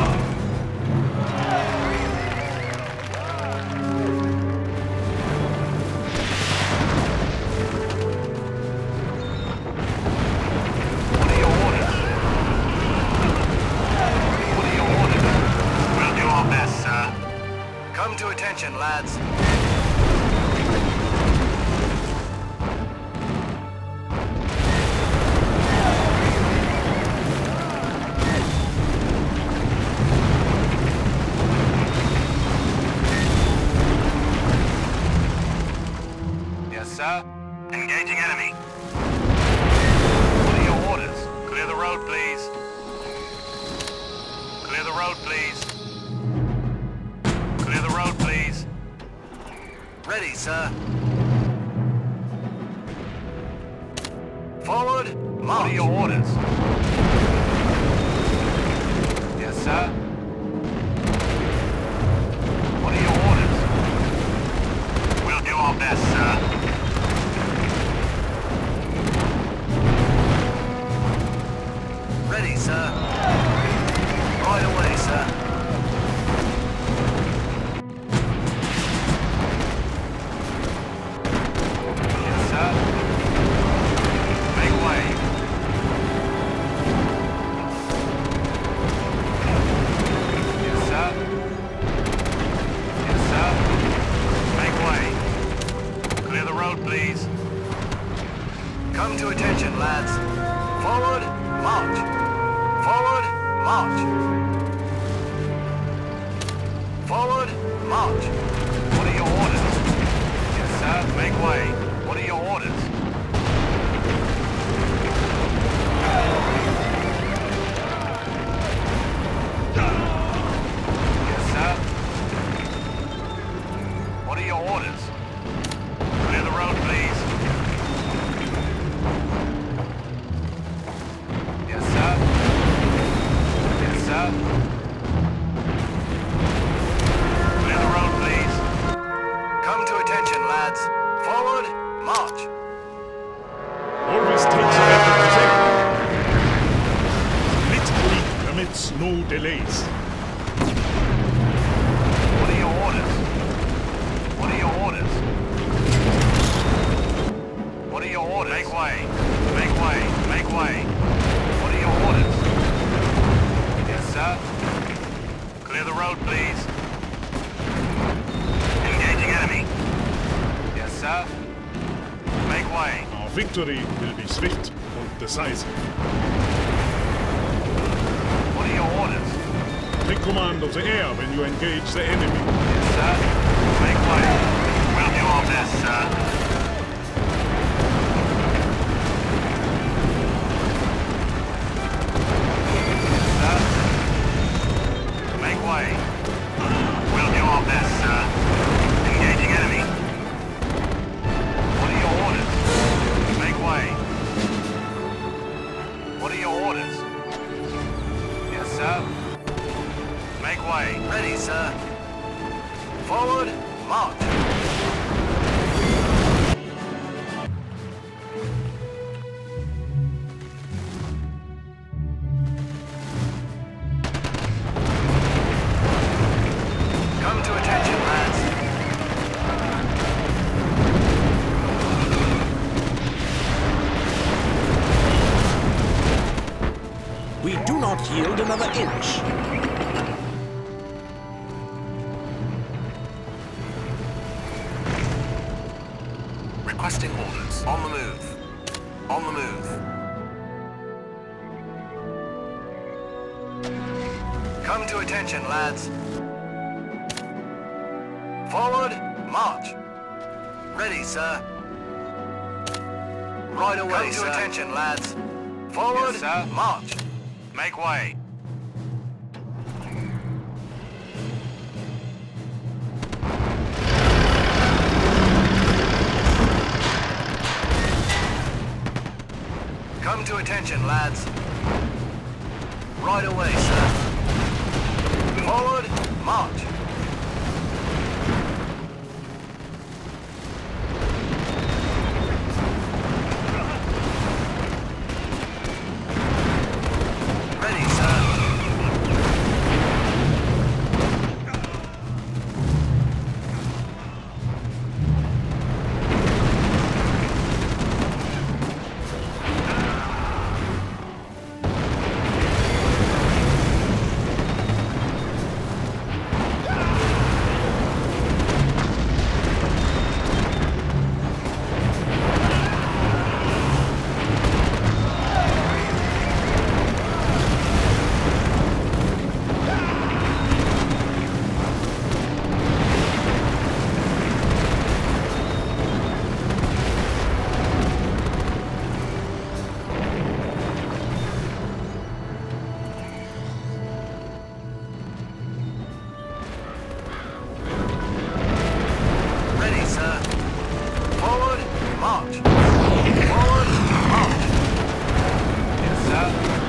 Speaker 2: Come to attention, lads.
Speaker 6: Yes, sir. Engaging enemy. What are your orders? Clear the road, please. Clear the road, please. Clear the road, please.
Speaker 2: Ready, sir. Forward, march.
Speaker 6: What are your orders? Yes, sir. What are your orders? We'll do our best, sir.
Speaker 2: Ready, sir. Right away, sir.
Speaker 6: Please.
Speaker 2: Come to attention, lads. Forward, march. Forward, march. Forward, march.
Speaker 6: What are your orders? Yes, sir. Make way. What are your orders? Yes, sir. What are your orders? Clear the road, please. Yes, sir. Yes, sir. Clear the road, please.
Speaker 2: Come to attention, lads. Forward, march.
Speaker 5: Always take the effort to take. Blitzkrieg permits no delays.
Speaker 6: What are your orders? What are your orders? What are your orders? Make way. Make way. Make way. What are your orders? Yes, sir. Clear the road, please. Engaging enemy. Yes, sir. Make way.
Speaker 5: Our victory will be swift and decisive.
Speaker 6: What are your orders?
Speaker 5: Take command of the air when you engage the enemy.
Speaker 6: Yes, sir. Make way. We'll do our best, sir. We'll do our best, sir. Engaging enemy. What are your orders? Make way. What are your orders? Yes, sir. Make way.
Speaker 2: Ready, sir. Forward, march.
Speaker 3: not yield another inch.
Speaker 2: Requesting orders. On the move. On the move. Come to attention, lads. Forward, march. Ready, sir. Right away, Come to sir. attention, lads. Forward,
Speaker 6: Yes, sir.
Speaker 2: march.
Speaker 6: Make way.
Speaker 2: Come to attention, lads. Right away, sir. Forward, march. Ready, sir. Ready, sir. Forward, march. Forward, march.
Speaker 6: Yes, sir.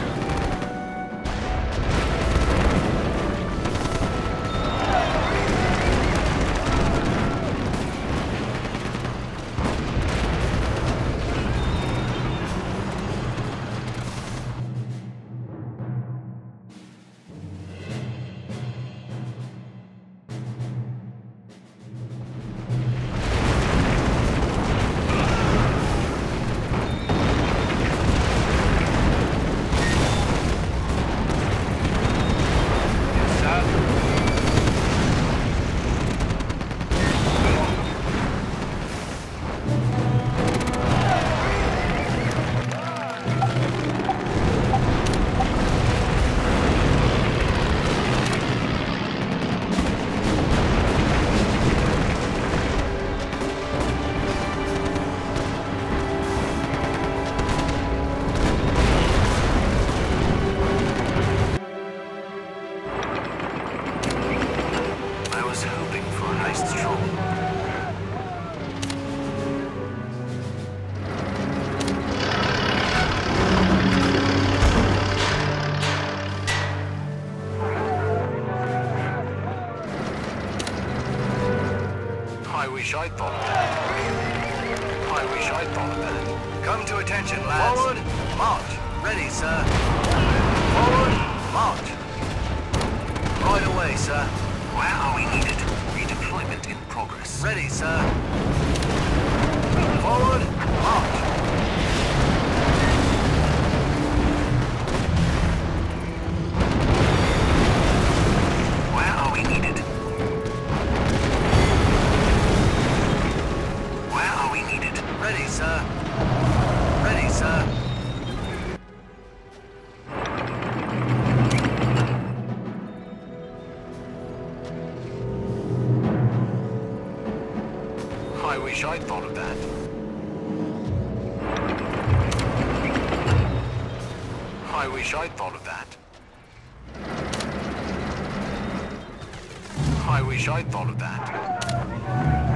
Speaker 6: Yes, sir.
Speaker 2: I was hoping for a nice stroll. I wish I'd thought of that. I wish I'd thought of that. Come to attention, lads. Forward, march. Ready, sir. Forward, march. Right away, sir. Where are we needed? Redeployment in progress. Ready, sir. Forward, march. Where are we needed? Where are we needed? Ready, sir. Ready, sir. I wish I'd thought of that. I wish I'd thought of that. I wish I'd thought of that.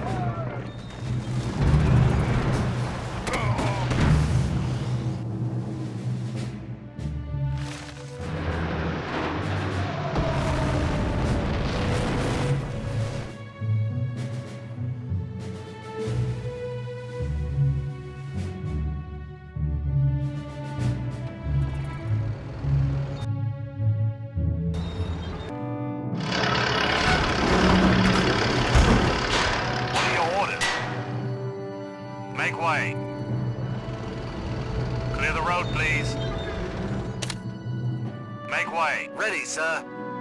Speaker 6: Make way. Clear the road, please. Make way.
Speaker 2: Ready, sir.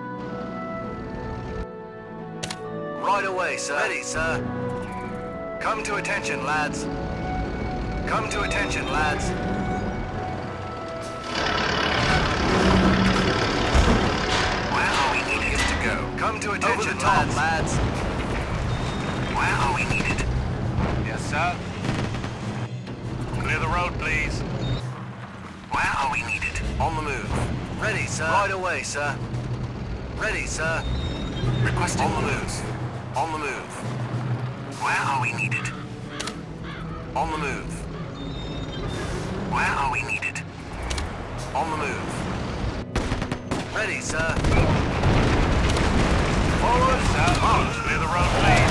Speaker 2: Right away, sir. Ready, sir. Come to attention, lads. Come to attention, lads. Where are we needed to go? Come to attention, Over the top, lads. lads. Where are we needed?
Speaker 6: Yes, sir. Clear the road, please.
Speaker 2: Where are we needed? On the move. Ready, sir. Right away, sir. Ready, sir. Requesting on the move. On the move. Where are we needed? On the move. Where are we needed? On the move. Ready, sir. Forward, sir.
Speaker 6: March. Clear the road, please.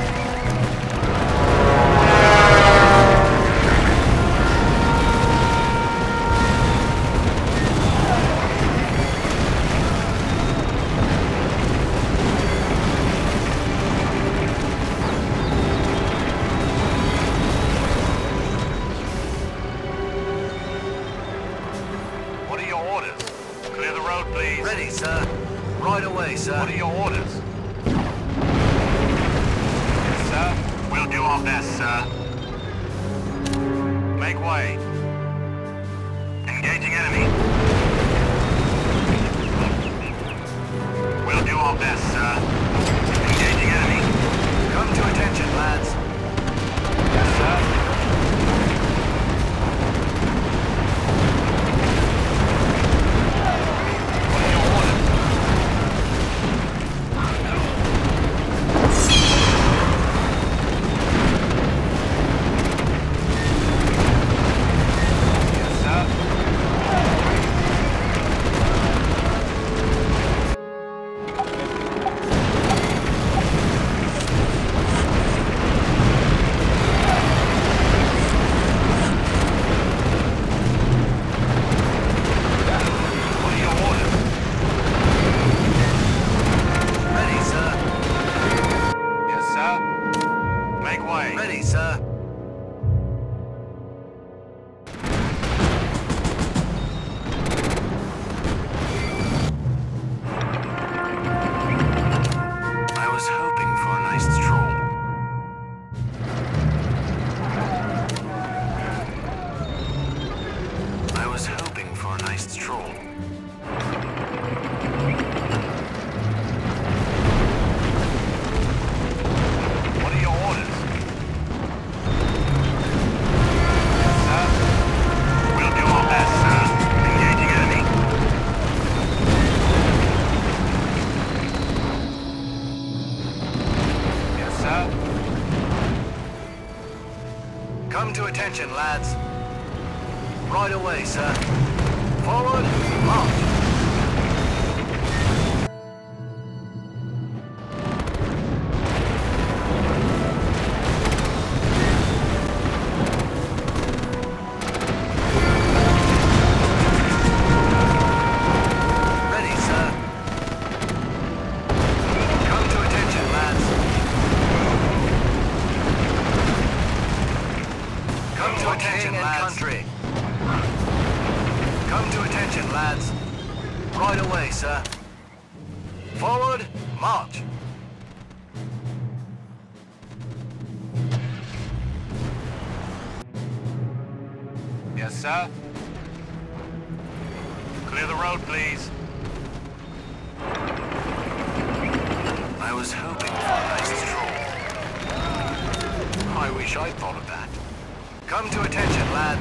Speaker 2: Ready, sir. Right away, sir.
Speaker 6: What are your orders? Yes, sir.
Speaker 2: We'll do our best, sir.
Speaker 6: Make way.
Speaker 2: Engaging enemy. We'll do our best, sir. Engaging enemy. Come to attention, lads.
Speaker 6: Yes, sir.
Speaker 2: Ready, sir. I was hoping for a nice stroll. I was hoping for a nice stroll.
Speaker 6: What are your orders?
Speaker 2: Come to attention, lads. Right away, sir. Forward, march. Ready, sir. Come to attention, lads. Come to attention, lads. Country. Come to attention, lads. Right away, sir. Forward, march.
Speaker 6: Yes, sir. Clear the road, please.
Speaker 2: I was hoping for a nice stroll. I wish I'd thought of that. Come to attention, lads.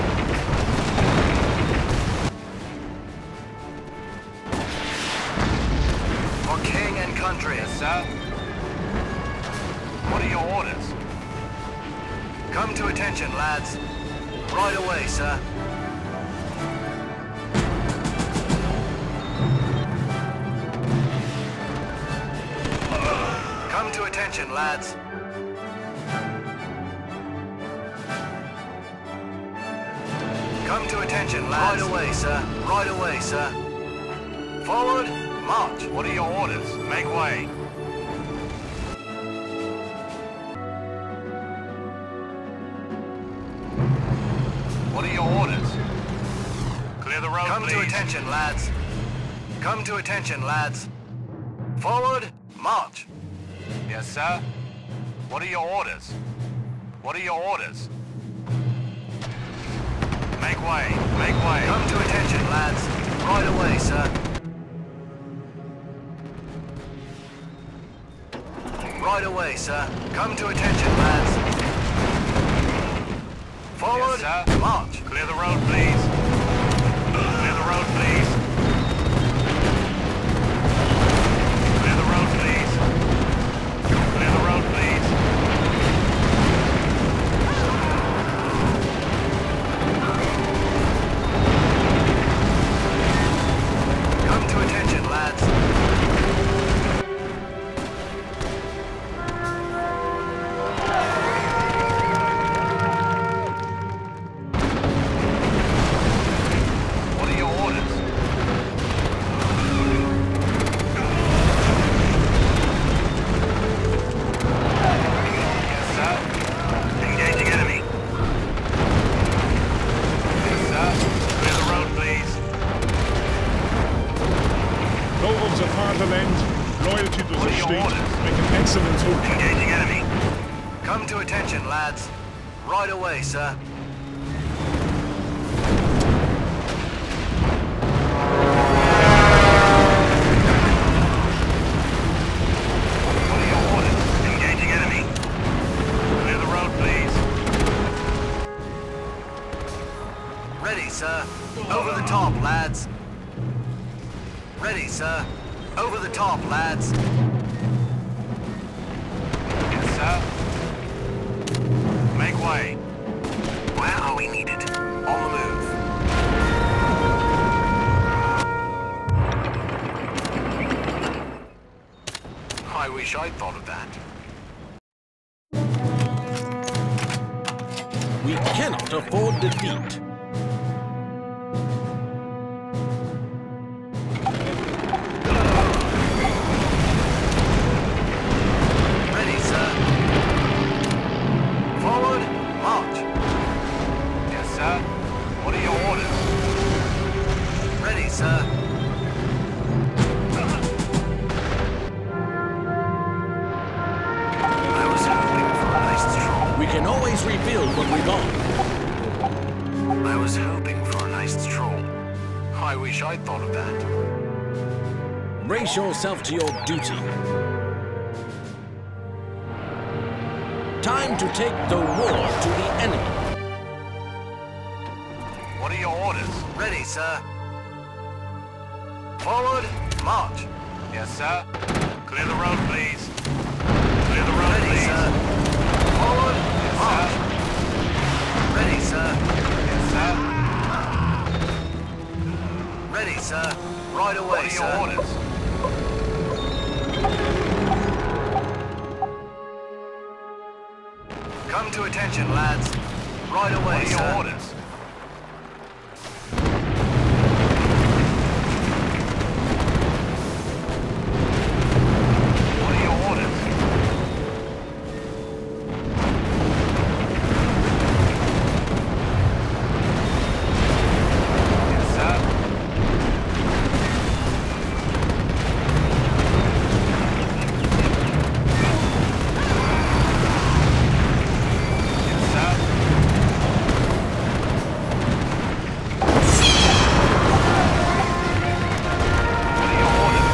Speaker 2: For king and country.
Speaker 6: Yes, sir. What are your orders?
Speaker 2: Come to attention, lads. Right away, sir. Come to attention, lads. Come to attention, lads. Right away, sir. Right away, sir. Forward, march.
Speaker 6: What are your orders? Make way. What are your orders? Clear the road,
Speaker 2: Come
Speaker 6: please.
Speaker 2: to attention, lads. Come to attention, lads. Forward, march.
Speaker 6: Yes, sir. What are your orders? What are your orders? Make way, make way.
Speaker 2: Come to attention, lads. Right away, sir. Right away, sir. Come to attention, lads. Forward,
Speaker 6: Yes, sir.
Speaker 2: march.
Speaker 6: Clear the road, please. Clear the road, please. Clear the road, please. Clear the road, please.
Speaker 2: Come to attention, lads.
Speaker 6: What are your orders? Yes, sir. Engaging enemy. Yes, sir. Clear the road, please.
Speaker 5: Nobles of Vaterland, loyalty to
Speaker 6: What
Speaker 5: the
Speaker 6: are your
Speaker 5: state,
Speaker 6: orders?
Speaker 5: make an excellent soldier.
Speaker 6: Engaging enemy.
Speaker 2: Come to attention, lads. Right away, sir.
Speaker 6: What are your orders? Engaging enemy. Clear the road, please.
Speaker 2: Ready, sir. Over the top, lads. Ready, sir. Over the top, lads.
Speaker 6: Yes, sir. Make way.
Speaker 2: Where are we needed? On the move.
Speaker 6: I wish I'd thought of that.
Speaker 3: We cannot afford defeat.
Speaker 2: Ready, sir. Forward, march.
Speaker 6: Yes, sir. What are your orders?
Speaker 2: Ready, sir. I was hoping for a nice stroll.
Speaker 3: We can always rebuild what we lost.
Speaker 2: I was hoping for a nice stroll.
Speaker 6: I wish I'd thought of that.
Speaker 3: Brace yourself to your duty. Time to take the war to the enemy.
Speaker 6: What are your orders?
Speaker 2: Ready, sir. Forward, march.
Speaker 6: Yes, sir. Clear the road, please. Clear the road,
Speaker 2: Ready,
Speaker 6: please.
Speaker 2: sir. Forward,
Speaker 6: Yes,
Speaker 2: march.
Speaker 6: sir.
Speaker 2: Ready, sir.
Speaker 6: Yes, sir.
Speaker 2: Ready, sir. Right away,
Speaker 6: What are
Speaker 2: sir.
Speaker 6: your orders?
Speaker 2: Come to attention, lads. Right away,
Speaker 6: What are your
Speaker 2: sir.
Speaker 6: orders? What are your orders? Yes, sir. Yes, sir. What are your orders?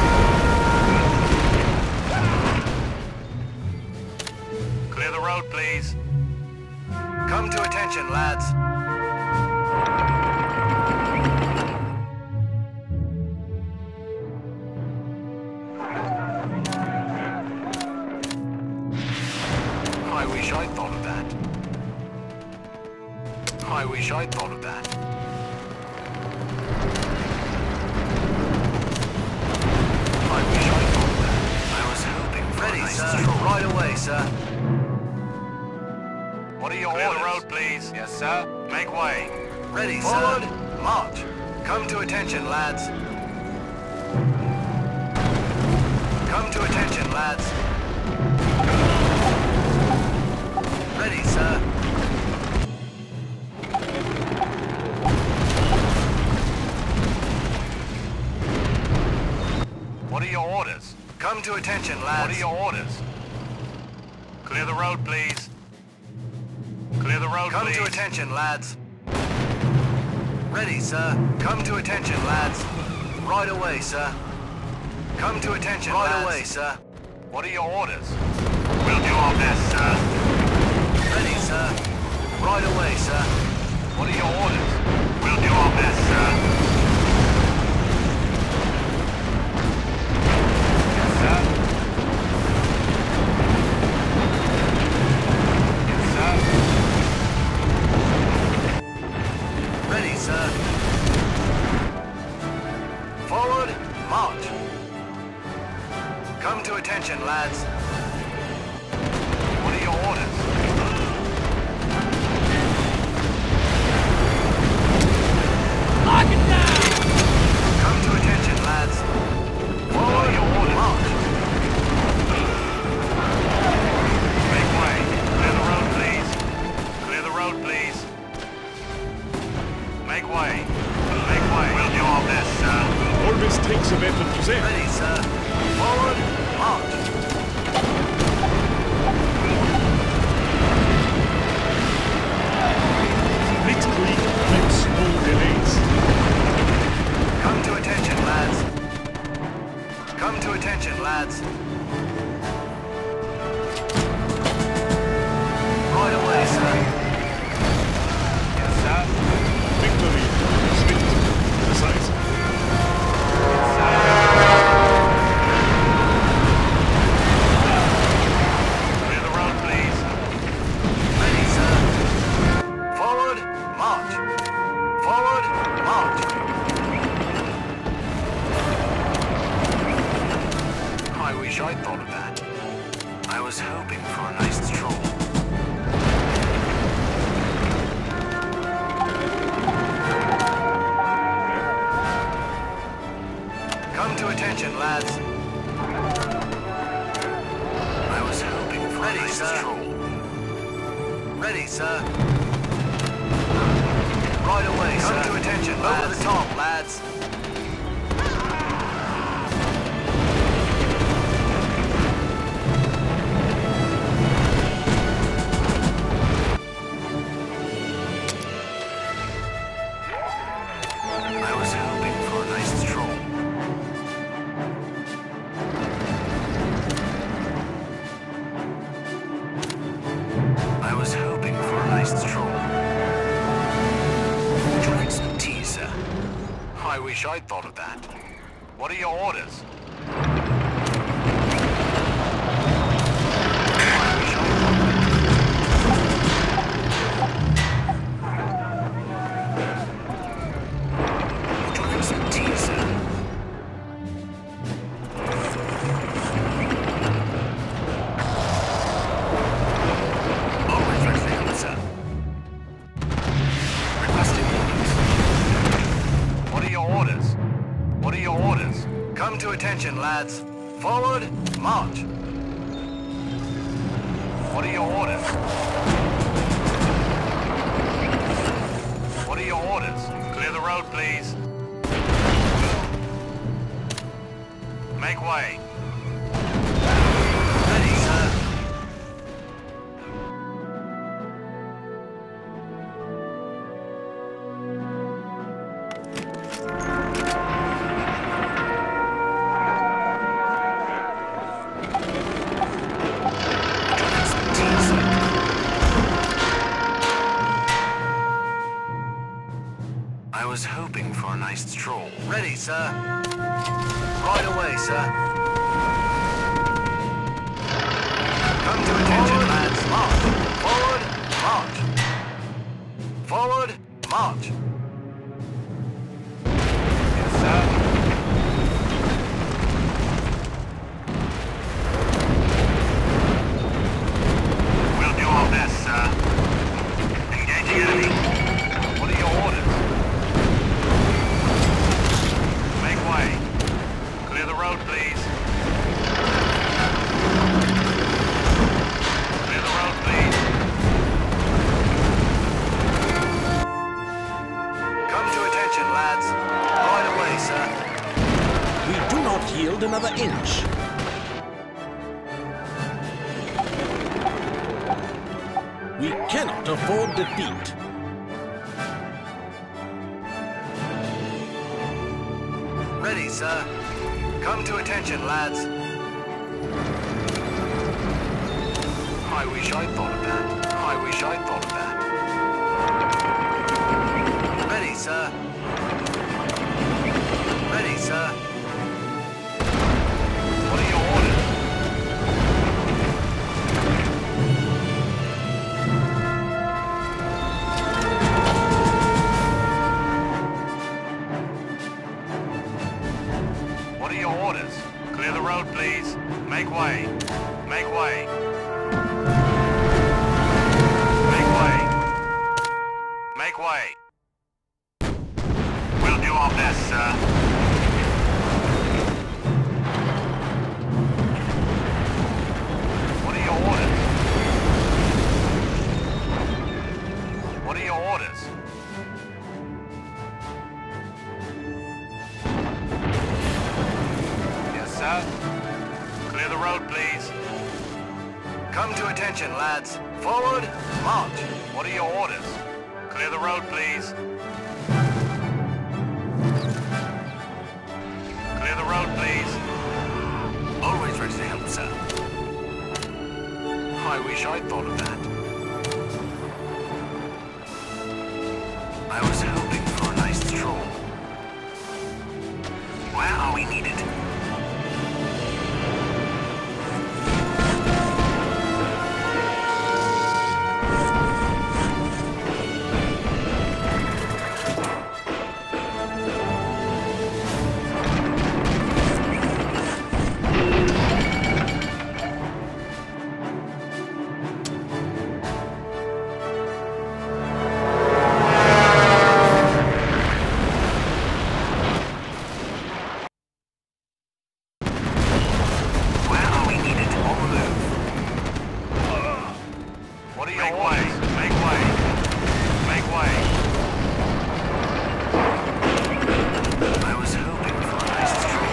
Speaker 6: Clear the road, please.
Speaker 2: Come to attention, lads.
Speaker 6: I wish I'd thought of that. I wish I'd thought of that. I wish I'd thought of that.
Speaker 2: I was hoping for Ready, a nice sir. stroll. Right away, sir.
Speaker 6: What are your Clear orders? Clear the road, please. Yes, sir. Make way.
Speaker 2: Ready,
Speaker 6: Forward.
Speaker 2: sir. March. Come to attention, lads. Come to attention, lads. Ready, sir. to attention,
Speaker 6: What
Speaker 2: lads.
Speaker 6: are your orders? Clear the road, please. Clear the road,
Speaker 2: Come
Speaker 6: please.
Speaker 2: to attention, lads. Ready, sir. Come to attention, lads. Right away, sir. Come to attention, right lads. away, sir.
Speaker 6: What are your orders? We'll do our best, sir.
Speaker 2: Ready, sir. Right away, sir.
Speaker 6: What are your orders? We'll do our best, sir. Yes, sir. Yes, sir.
Speaker 2: Ready, sir. Forward, march. Come to attention, lads.
Speaker 6: What are your orders?
Speaker 7: Lock it down!
Speaker 2: Come to attention, lads. Forward, march.
Speaker 6: Make way. Clear the road, please. Clear the road, please. Make way. Make way. We'll do our best, sir.
Speaker 5: Always takes a weapon to them.
Speaker 2: Ready, sir. Forward, march.
Speaker 5: Blitzkrieg makes no delays.
Speaker 2: Come to attention, lads. Come to attention, lads. Right away, sir.
Speaker 6: Yes, sir.
Speaker 5: Victory. Swift. Decisive.
Speaker 6: Yes, sir. Clear the road, please.
Speaker 2: Ready, sir. Forward, march. Forward, march. I wish I'd thought of that. I was hoping for a nice stroll. Come to attention, lads. I was hoping for Ready, a nice sir. stroll. Ready, sir. Right away, Come sir. Come to attention, lads. Over the top, lads. I was hoping for a nice stroll. I was hoping for a nice stroll. Drink some tea, sir. I wish I'd thought of that.
Speaker 6: What are your orders?
Speaker 2: I wish I'd thought of that. Drink some tea, sir. Oh, refreshing, sir. Requesting orders.
Speaker 6: What are your orders? What are your orders?
Speaker 2: Come to attention, lads. Forward, march.
Speaker 6: What are your orders? What are your orders? Clear the road, please. Make way.
Speaker 2: Ready, sir. I was hoping for a nice stroll. Ready, sir. Right away, sir. Come to attention, lads. March. Forward, march. Forward, march.
Speaker 6: Yes, sir. We'll do our best, sir. Engaging enemy. What are your orders? Make way. Clear the road, please. Clear the road, please.
Speaker 2: Come to attention, lads. Right away, sir.
Speaker 3: We do not yield another inch. cannot afford defeat.
Speaker 2: Ready, sir. Come to attention, lads. I wish I'd thought of that. I wish I'd thought of that. Ready, sir. Ready, sir.
Speaker 6: What are your orders? What are your orders? Clear the road, please. Make way. Make way. Make way. Make way. We'll do our best, sir. What are your orders? What are your orders? Yes, sir. Clear the road, please.
Speaker 2: Come to attention, lads. Forward, march.
Speaker 6: What are your orders? Clear the road, please. Clear the road, please.
Speaker 2: Always ready to help, sir. I wish I'd thought of that. I was hoping for a nice stroll. Where are we needed?
Speaker 6: What are your orders? Make way. Make way.
Speaker 2: I was hoping for a nice stroll.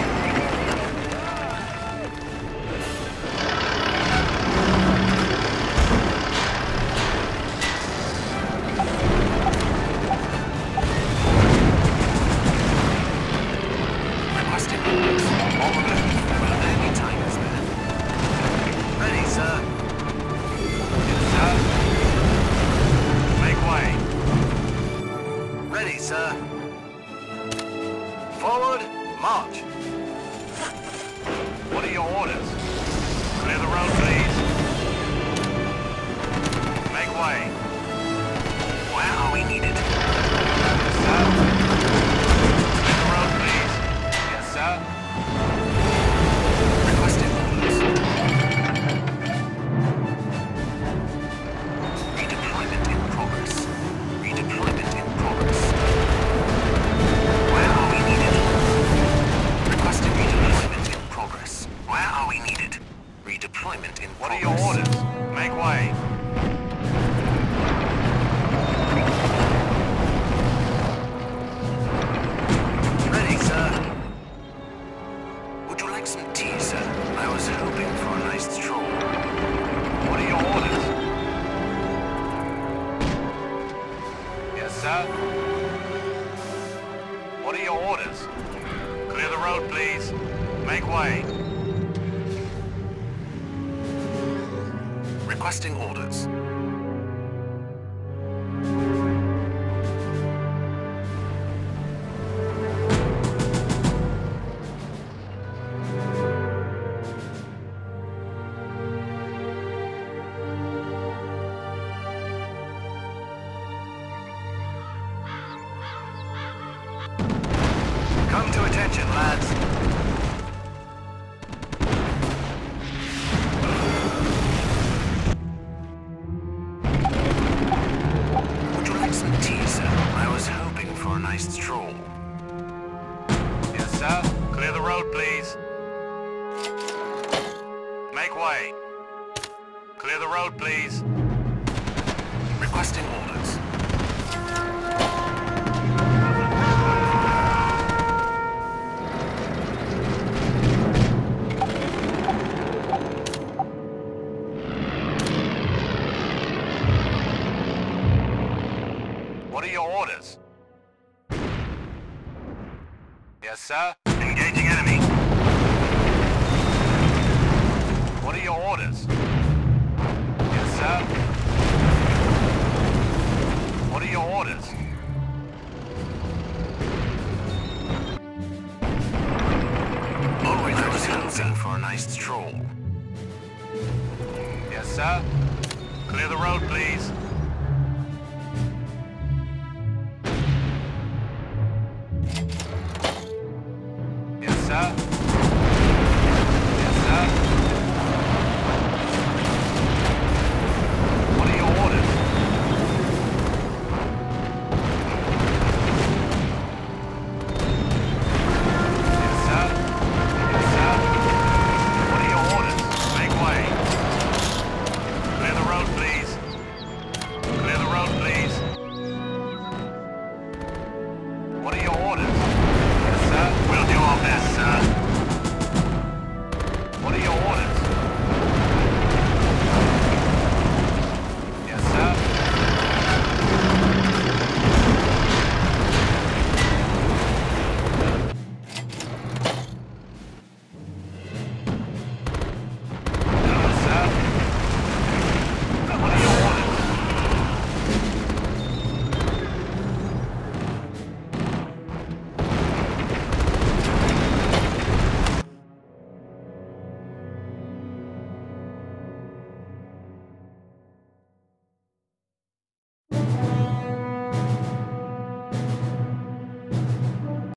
Speaker 2: Requesting orders. All alert. Will there be timers there? Ready, sir.
Speaker 6: Make way.
Speaker 2: Ready, sir. Forward, march.
Speaker 6: What are your orders? Clear the road, please. Make way.
Speaker 2: Where are we needed?
Speaker 6: Yes, sir. Clear the road, please. Yes, sir.
Speaker 2: Requesting orders. Redeployment in progress. Redeployment in progress. Where are we needed? Requesting redeployment in progress. Where are we needed? Redeployment in
Speaker 6: What are
Speaker 2: progress.
Speaker 6: your orders? Make way.
Speaker 2: Ready, sir. Would you like some tea, sir? I was hoping for a nice stroll.
Speaker 6: What are your orders? Yes, sir. What are your orders? Clear the road, please. Make way.
Speaker 2: Requesting orders. Come to attention, lads. Would you like some tea, sir? I was hoping for a nice stroll.
Speaker 6: Yes, sir. Clear the road, please. Make way. Clear the road, please.
Speaker 2: Requesting orders.
Speaker 6: What are your orders? Yes, sir. Engaging enemy. What are your orders? Yes, sir. What are your orders?
Speaker 2: Always looking for a nice stroll.
Speaker 6: Yes, sir. Clear the road, please.